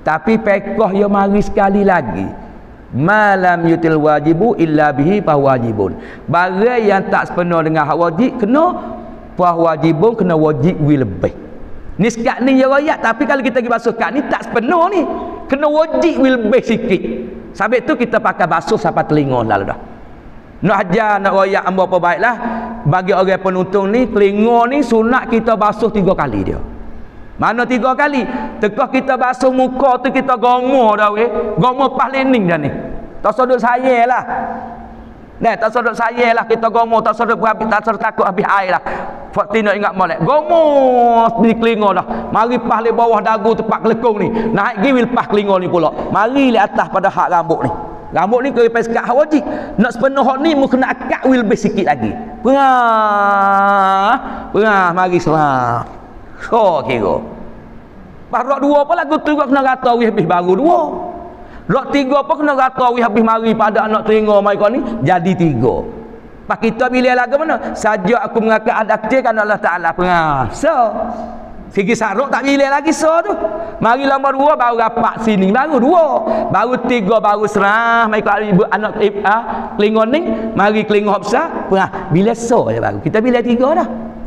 Tapi pekoh dia mari sekali lagi. Malam yutil wajibu illa bihi fawajibun. Barang yang tak sepenuh dengan hak wajib kena fawajibun, kena wajib lebih. Ni sekat ni dia royak, tapi kalau kita pergi basuh kat ni tak sepenuh ni. Kena wajib lebih sikit. Sebab tu kita pakai basuh sampai telinga lalu dah. Nak ajar nak royak hamba apa baiklah. Bagi orang penuntung ni, telinga ni sunat kita basuh 3 kali dia. Mana 3 kali? Tekah kita basuh muka tu kita gomo dah weh. Gomo pas lening dah ni. Tak sodok saya lah. Nah, tak sodok saya lah kita gomo, tak sodok habis, tak sodok takut habis air lah. Fakti nak ingat molek. Gomo di telinga dah. Mari pas le bawah dagu tempat kelekung ni. Naik gi wil pas telinga ni pula. Mari le atas pada hak rambut ni. Rambut ni kena pas kat hak wajib. Nak sepenuh hak ni mu kena akak wil lebih sikit lagi. Pengah mari serah. So kira. Pas rok 2 pun lagu tu kena rata wih habis baru 2. Rok 3 pun kena rata wih habis mari pada anak telinga mai kau ni jadi 3. Pak kita bila lagu mana? Saja aku mengakak adaktir kan Allah Taala pengah. So segi saruk tak bila lagi so tu. Mari lama 2 baru rapat sini baru 2. Baru 3 baru serah mai kau ibu anak telinga ni mari telinga besar pengah bila so je baru. Kita bila 3 dah.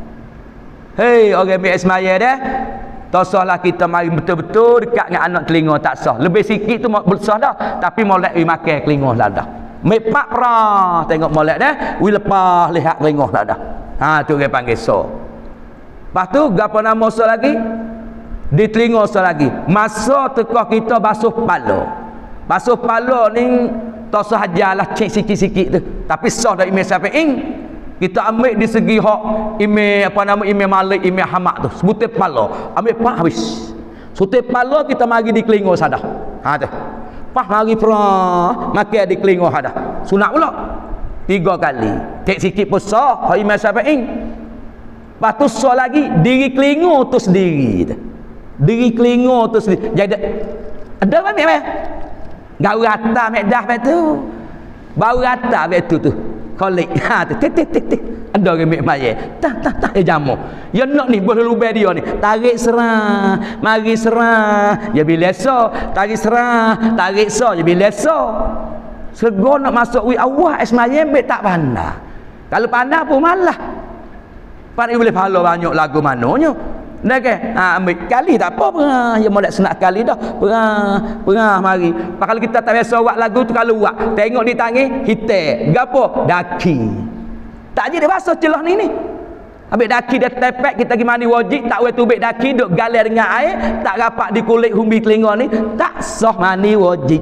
Hei orang ambil semaya dah. Tak sahlah kita mari betul-betul dekat dengan anak telinga tak sah. Lebih sikit tu bersah dah, tapi molek we makan telinga lah dah. Mepak pra tengok molek dah, we lepas lihat telinga lah dah. Ha tu dia panggil sah. Lepas tu gapo nama sah lagi? Di telinga sah lagi. Masa tekah kita basuh kepala. Basuh kepala ni tak sah ajalah cek sikit-sikit tu. Tapi sah dah Imam Syafi'i. Kita ambil di segi hak Imam Malik, Imam Ahmad tu sebutir kepala ambil pak habis. Sebutir kepala kita mari di telinga sadah. Ha tu. Pak mari perah makan di telinga sadah. Sunat pula 3 kali. Tek sikit pun sah hak Imam Syafi'i. Lepas tu sah lagi diri telinga tu sendiri. Diri telinga tu sendiri. Jadi ada apa ambil? Gau rata ambil dah tu. Bau rata ambil tu. Kolik ha tu ada orang ambil mayat tak jamu ya nak ni boleh lubang dia ni tarik serah mari serah ya bila so tarik serah tarik so ya bila so sego nak masuk wi awah esmaya ambil tak pandai kalau pandai pun malah pada boleh pahala banyak lagu mananya dah ke ambil kali tak apa pernah ya molek senang kali dah pernah mari kalau kita tak biasa buat lagu tu kalau buat tengok di tangan hitam gapo daki tak je dia basuh celah ni ambil daki dia tepek kita pergi mandi wajib tak boleh tubik daki duk galer dengan air tak rapat di kulit humbi telinga ni tak sah mandi wajib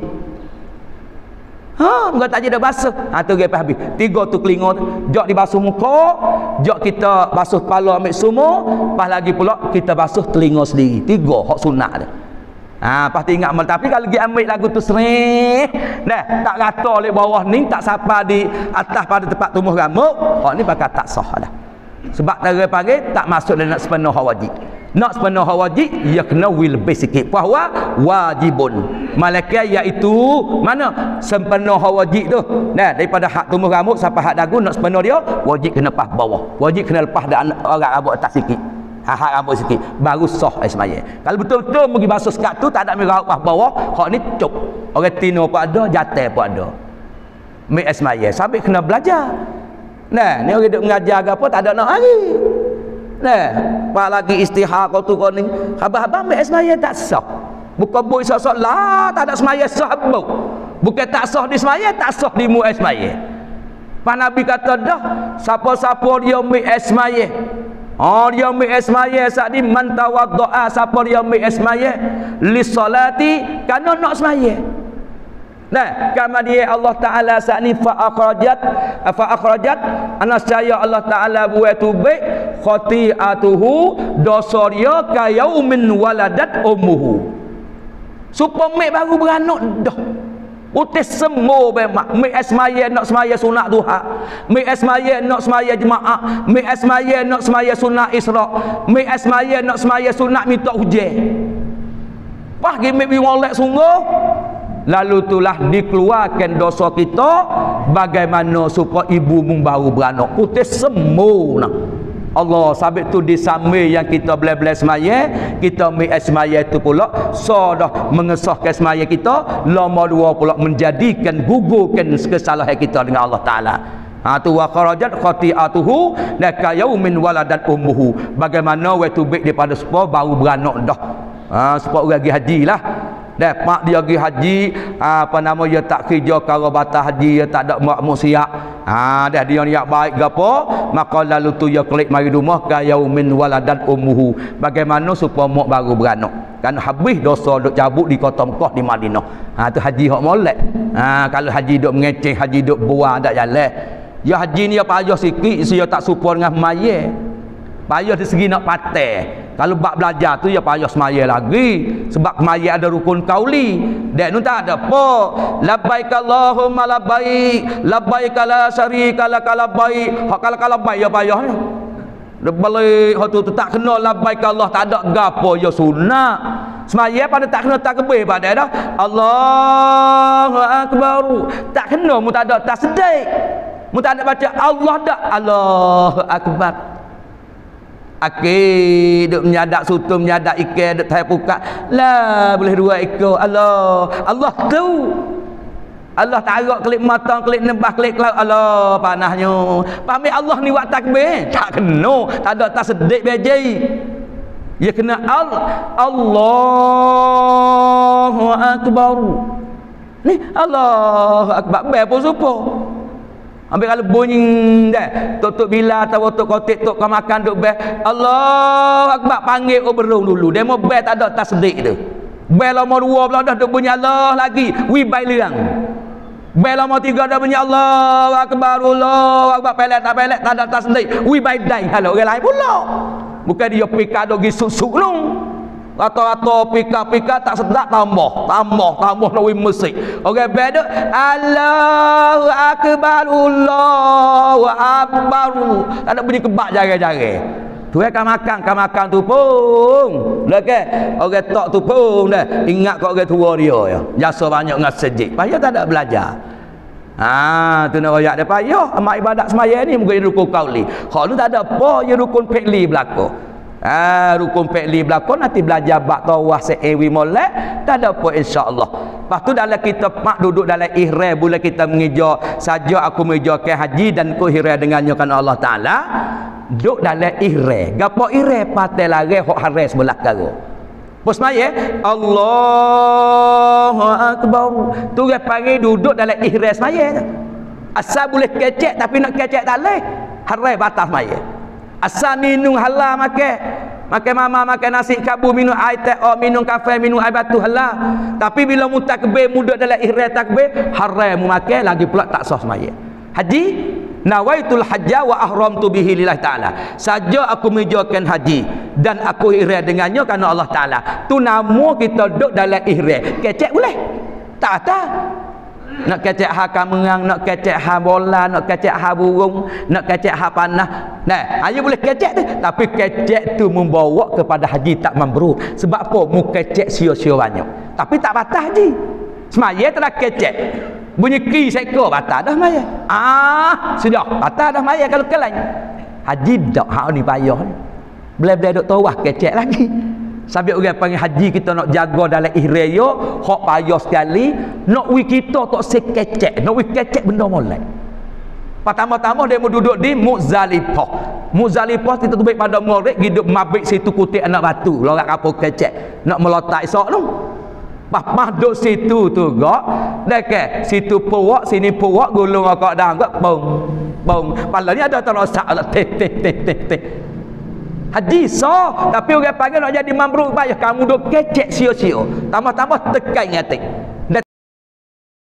enggak tak je dah basuh tu dia habis 3 tu telinga tu jok dibasuh muka jok kita basuh kepala ambil semua pas lagi pula kita basuh telinga sendiri 3 hak sunat dia pasti ingat mal tapi kalau pergi ambil lagu tu sereh dah tak rata oleh bawah ni tak sapa di atas pada tempat tumbuh rambut hak ni bakal tak sah dah sebab cara panggil tak masuk dalam sepenuh hak wajib nak sepenuh hak wajib ia kena lebih sikit bahwa wajibun malaikat iaitu mana sepenuh hak wajib tu nah daripada hak tumbuh rambut sampai hak dagu nak sepenuh dia wajib kena pas bawah wajib kena lepas dan orang rambut atas sikit hak rambut sikit baru sah semaya kalau betul-betul pergi basuh sekat tu tak ada merah pas bawah hak ni cuk orang tino pun ada jatah pun ada mai semaya sampai kena belajar nah ni orang duk mengajar apa tak ada nak hari nah pak lagi istihar kau tu kau ni habang-habang ambil semaya tak sah bukan buat sok-sok lah tak ada semaya sah habang bukan tak sah di semaya tak sah di mu semaya pak Nabi kata dah siapa-siapa dia ambil semaya dia ambil semaya saat di man tawaddoa siapa dia ambil semaya li salati kana nak semaya nah kama dia Allah Taala saat ni fa akhrajat anasaya Allah Taala buat tubik khati'atuhu dosa dia ka yaumin waladat ummuhu supaya mek baru beranak dah utis semua mek semaya nak semaya sunat duha mek semaya nak semaya jemaah mek semaya nak semaya sunat isra mek semaya nak semaya sunat minta hujan pah mek bi molek sungguh lalu itulah dikeluarkan dosa kita bagaimana supaya ibu baru beranak putih semua Allah sabit tu di sambil yang kita belah-belah semaya, kita mi semaya itu pula dah mengesahkan semaya kita, lama dua pula menjadikan gugurkan kesalahan kita dengan Allah Taala. Tu wa kharajat khati'atuhu laka yaumin waladat ummuhu. Bagaimana waktu baik daripada sepa baru beranak dah. Sepa orang pergi haji lah. Dah mak dia pergi haji, dia tak kerja karo batas haji, dia tak ada mak siap. Dah dia niat baik gapo, maka lalu tu dia klik mari rumah ka yaumin waladat ummuhu. Bagaimana supaya mak baru beranak. Kan habis dosa duk cabut di kota Mekah di Madinah. Tu haji hak molek. Kalau haji duk mengeceh, haji duk buang tak jalan. Ya haji ni apa payah sikit, dia tak serupa dengan mayat. Payah dari segi nak patah. Kalau bab belajar tu ya payah semaya lagi, sebab semaya ada rukun kauli. Dek nu tak ada apa. Labbaik Allahumma labbaik, labbaik la syarika lak labbaik. Hak kalau baik ya payah ni. Balik hak tu tak kena labbaik Allah, tak ada gapo ya sunat. Semaya pada tak kena takbir pada dah. Allahu akbar. Tak kena mu tak ada tasdid. Mu tak ada baca Allah dak Allahu akbar. Duk menyadak sutu, menyadak ikan, duk tai pukat lah, boleh dua ekor. Allah tu Allah tarak kelip mata, kelip nebah, kelip laut. Allah panahnya. Pamit Allah ni buat takbir tak kena, tak ada tasdik beji. Ya kena Allahu akbar. Ni Allahu akbar be pun supo. Ambil kalau bunyi dah tok bila atau tok kotik tok kau makan duk beh Allah akbar panggil berung dulu demo beh tak ada tasdik tu beh lama dua belah dah duk bunyi Allah lagi wi bai liang beh lama tiga dah bunyi Allah akbar pelet tak ada tasdik wi bai dai kalau orang lain pula bukan dia pika dok gi susuk long rata-rata pika-pika tak sedap tambah nak wi musik. Orang beda Allahu akbar Allahu akbar. Tak ada bunyi kebak jari-jari. Tu kan makan tu pun. Okey. Orang tok tu pun dah ingat kat orang tua dia ya. Jasa banyak dengan sejik. Payah tak ada belajar. Tu nak royak dia payah. Amat ibadat semaya ni mungkin rukun qauli. Hak tu tak ada apa, ya rukun fi'li berlaku. Rukun fi'li berlaku nanti belajar bab tawah se'ewi molek tak ada apa insya-Allah. Lepas tu dalam kita mak duduk dalam ihram bila kita mengeja saja aku mengejakan haji dan ku ihram dengannya kan Allah Taala duduk dalam ihram. Gapo ihram patai lari hok haram sebelah karo. Pos maya Allahu akbar. Tu dia panggil duduk dalam ihram semaya. Asal boleh kecek tapi nak kecek tak leh. Haram batas maya. Asal minum halal makan mama makan nasi kabu minum air teh minum kafe minum air batu halal tapi bila mu takbir muda dalam ihram takbir haram mu makan lagi pula tak sah semaya. Haji nawaitul hajja wa ahramtu bihi lillahi taala. Saja aku menjalankan haji dan aku ihram dengannya kerana Allah Taala. Tu nama kita duduk dalam ihram. Kecek boleh? Tak. Nak kecek ha kamerang, nak kecek ha bola, nak kecek ha burung, nak kecek ha panah. Nah, ayo boleh kecek tu, tapi kecek tu membawa kepada haji tak mabrur. Sebab apa? Mu kecek sia-sia banyak. Tapi tak batal haji. Semaya telah kecek. Bunyi ki sekor batal dah maya. Sudah batal dah maya kalau kelain. Haji dak hak ni payah ni. Boleh-boleh duk tawah kecek lagi. Sampai orang panggil haji kita nak jaga dalam ihram yo hak payah sekali nak wi kita tak sekecek nak wi kecek benda molek. Pertama-tama dia mau duduk di Muzdalifah kita tu baik pada maghrib hidup mabik situ kutip anak batu lorak kapur kecek nak meletak esok tu pas duduk situ tu gak dekat situ puak sini puak gulung akak dah gak bong palanya ada terosak teh haji tapi orang panggil nak jadi mabrur payah kamu duk kecek sia-sia tambah-tambah tekan hati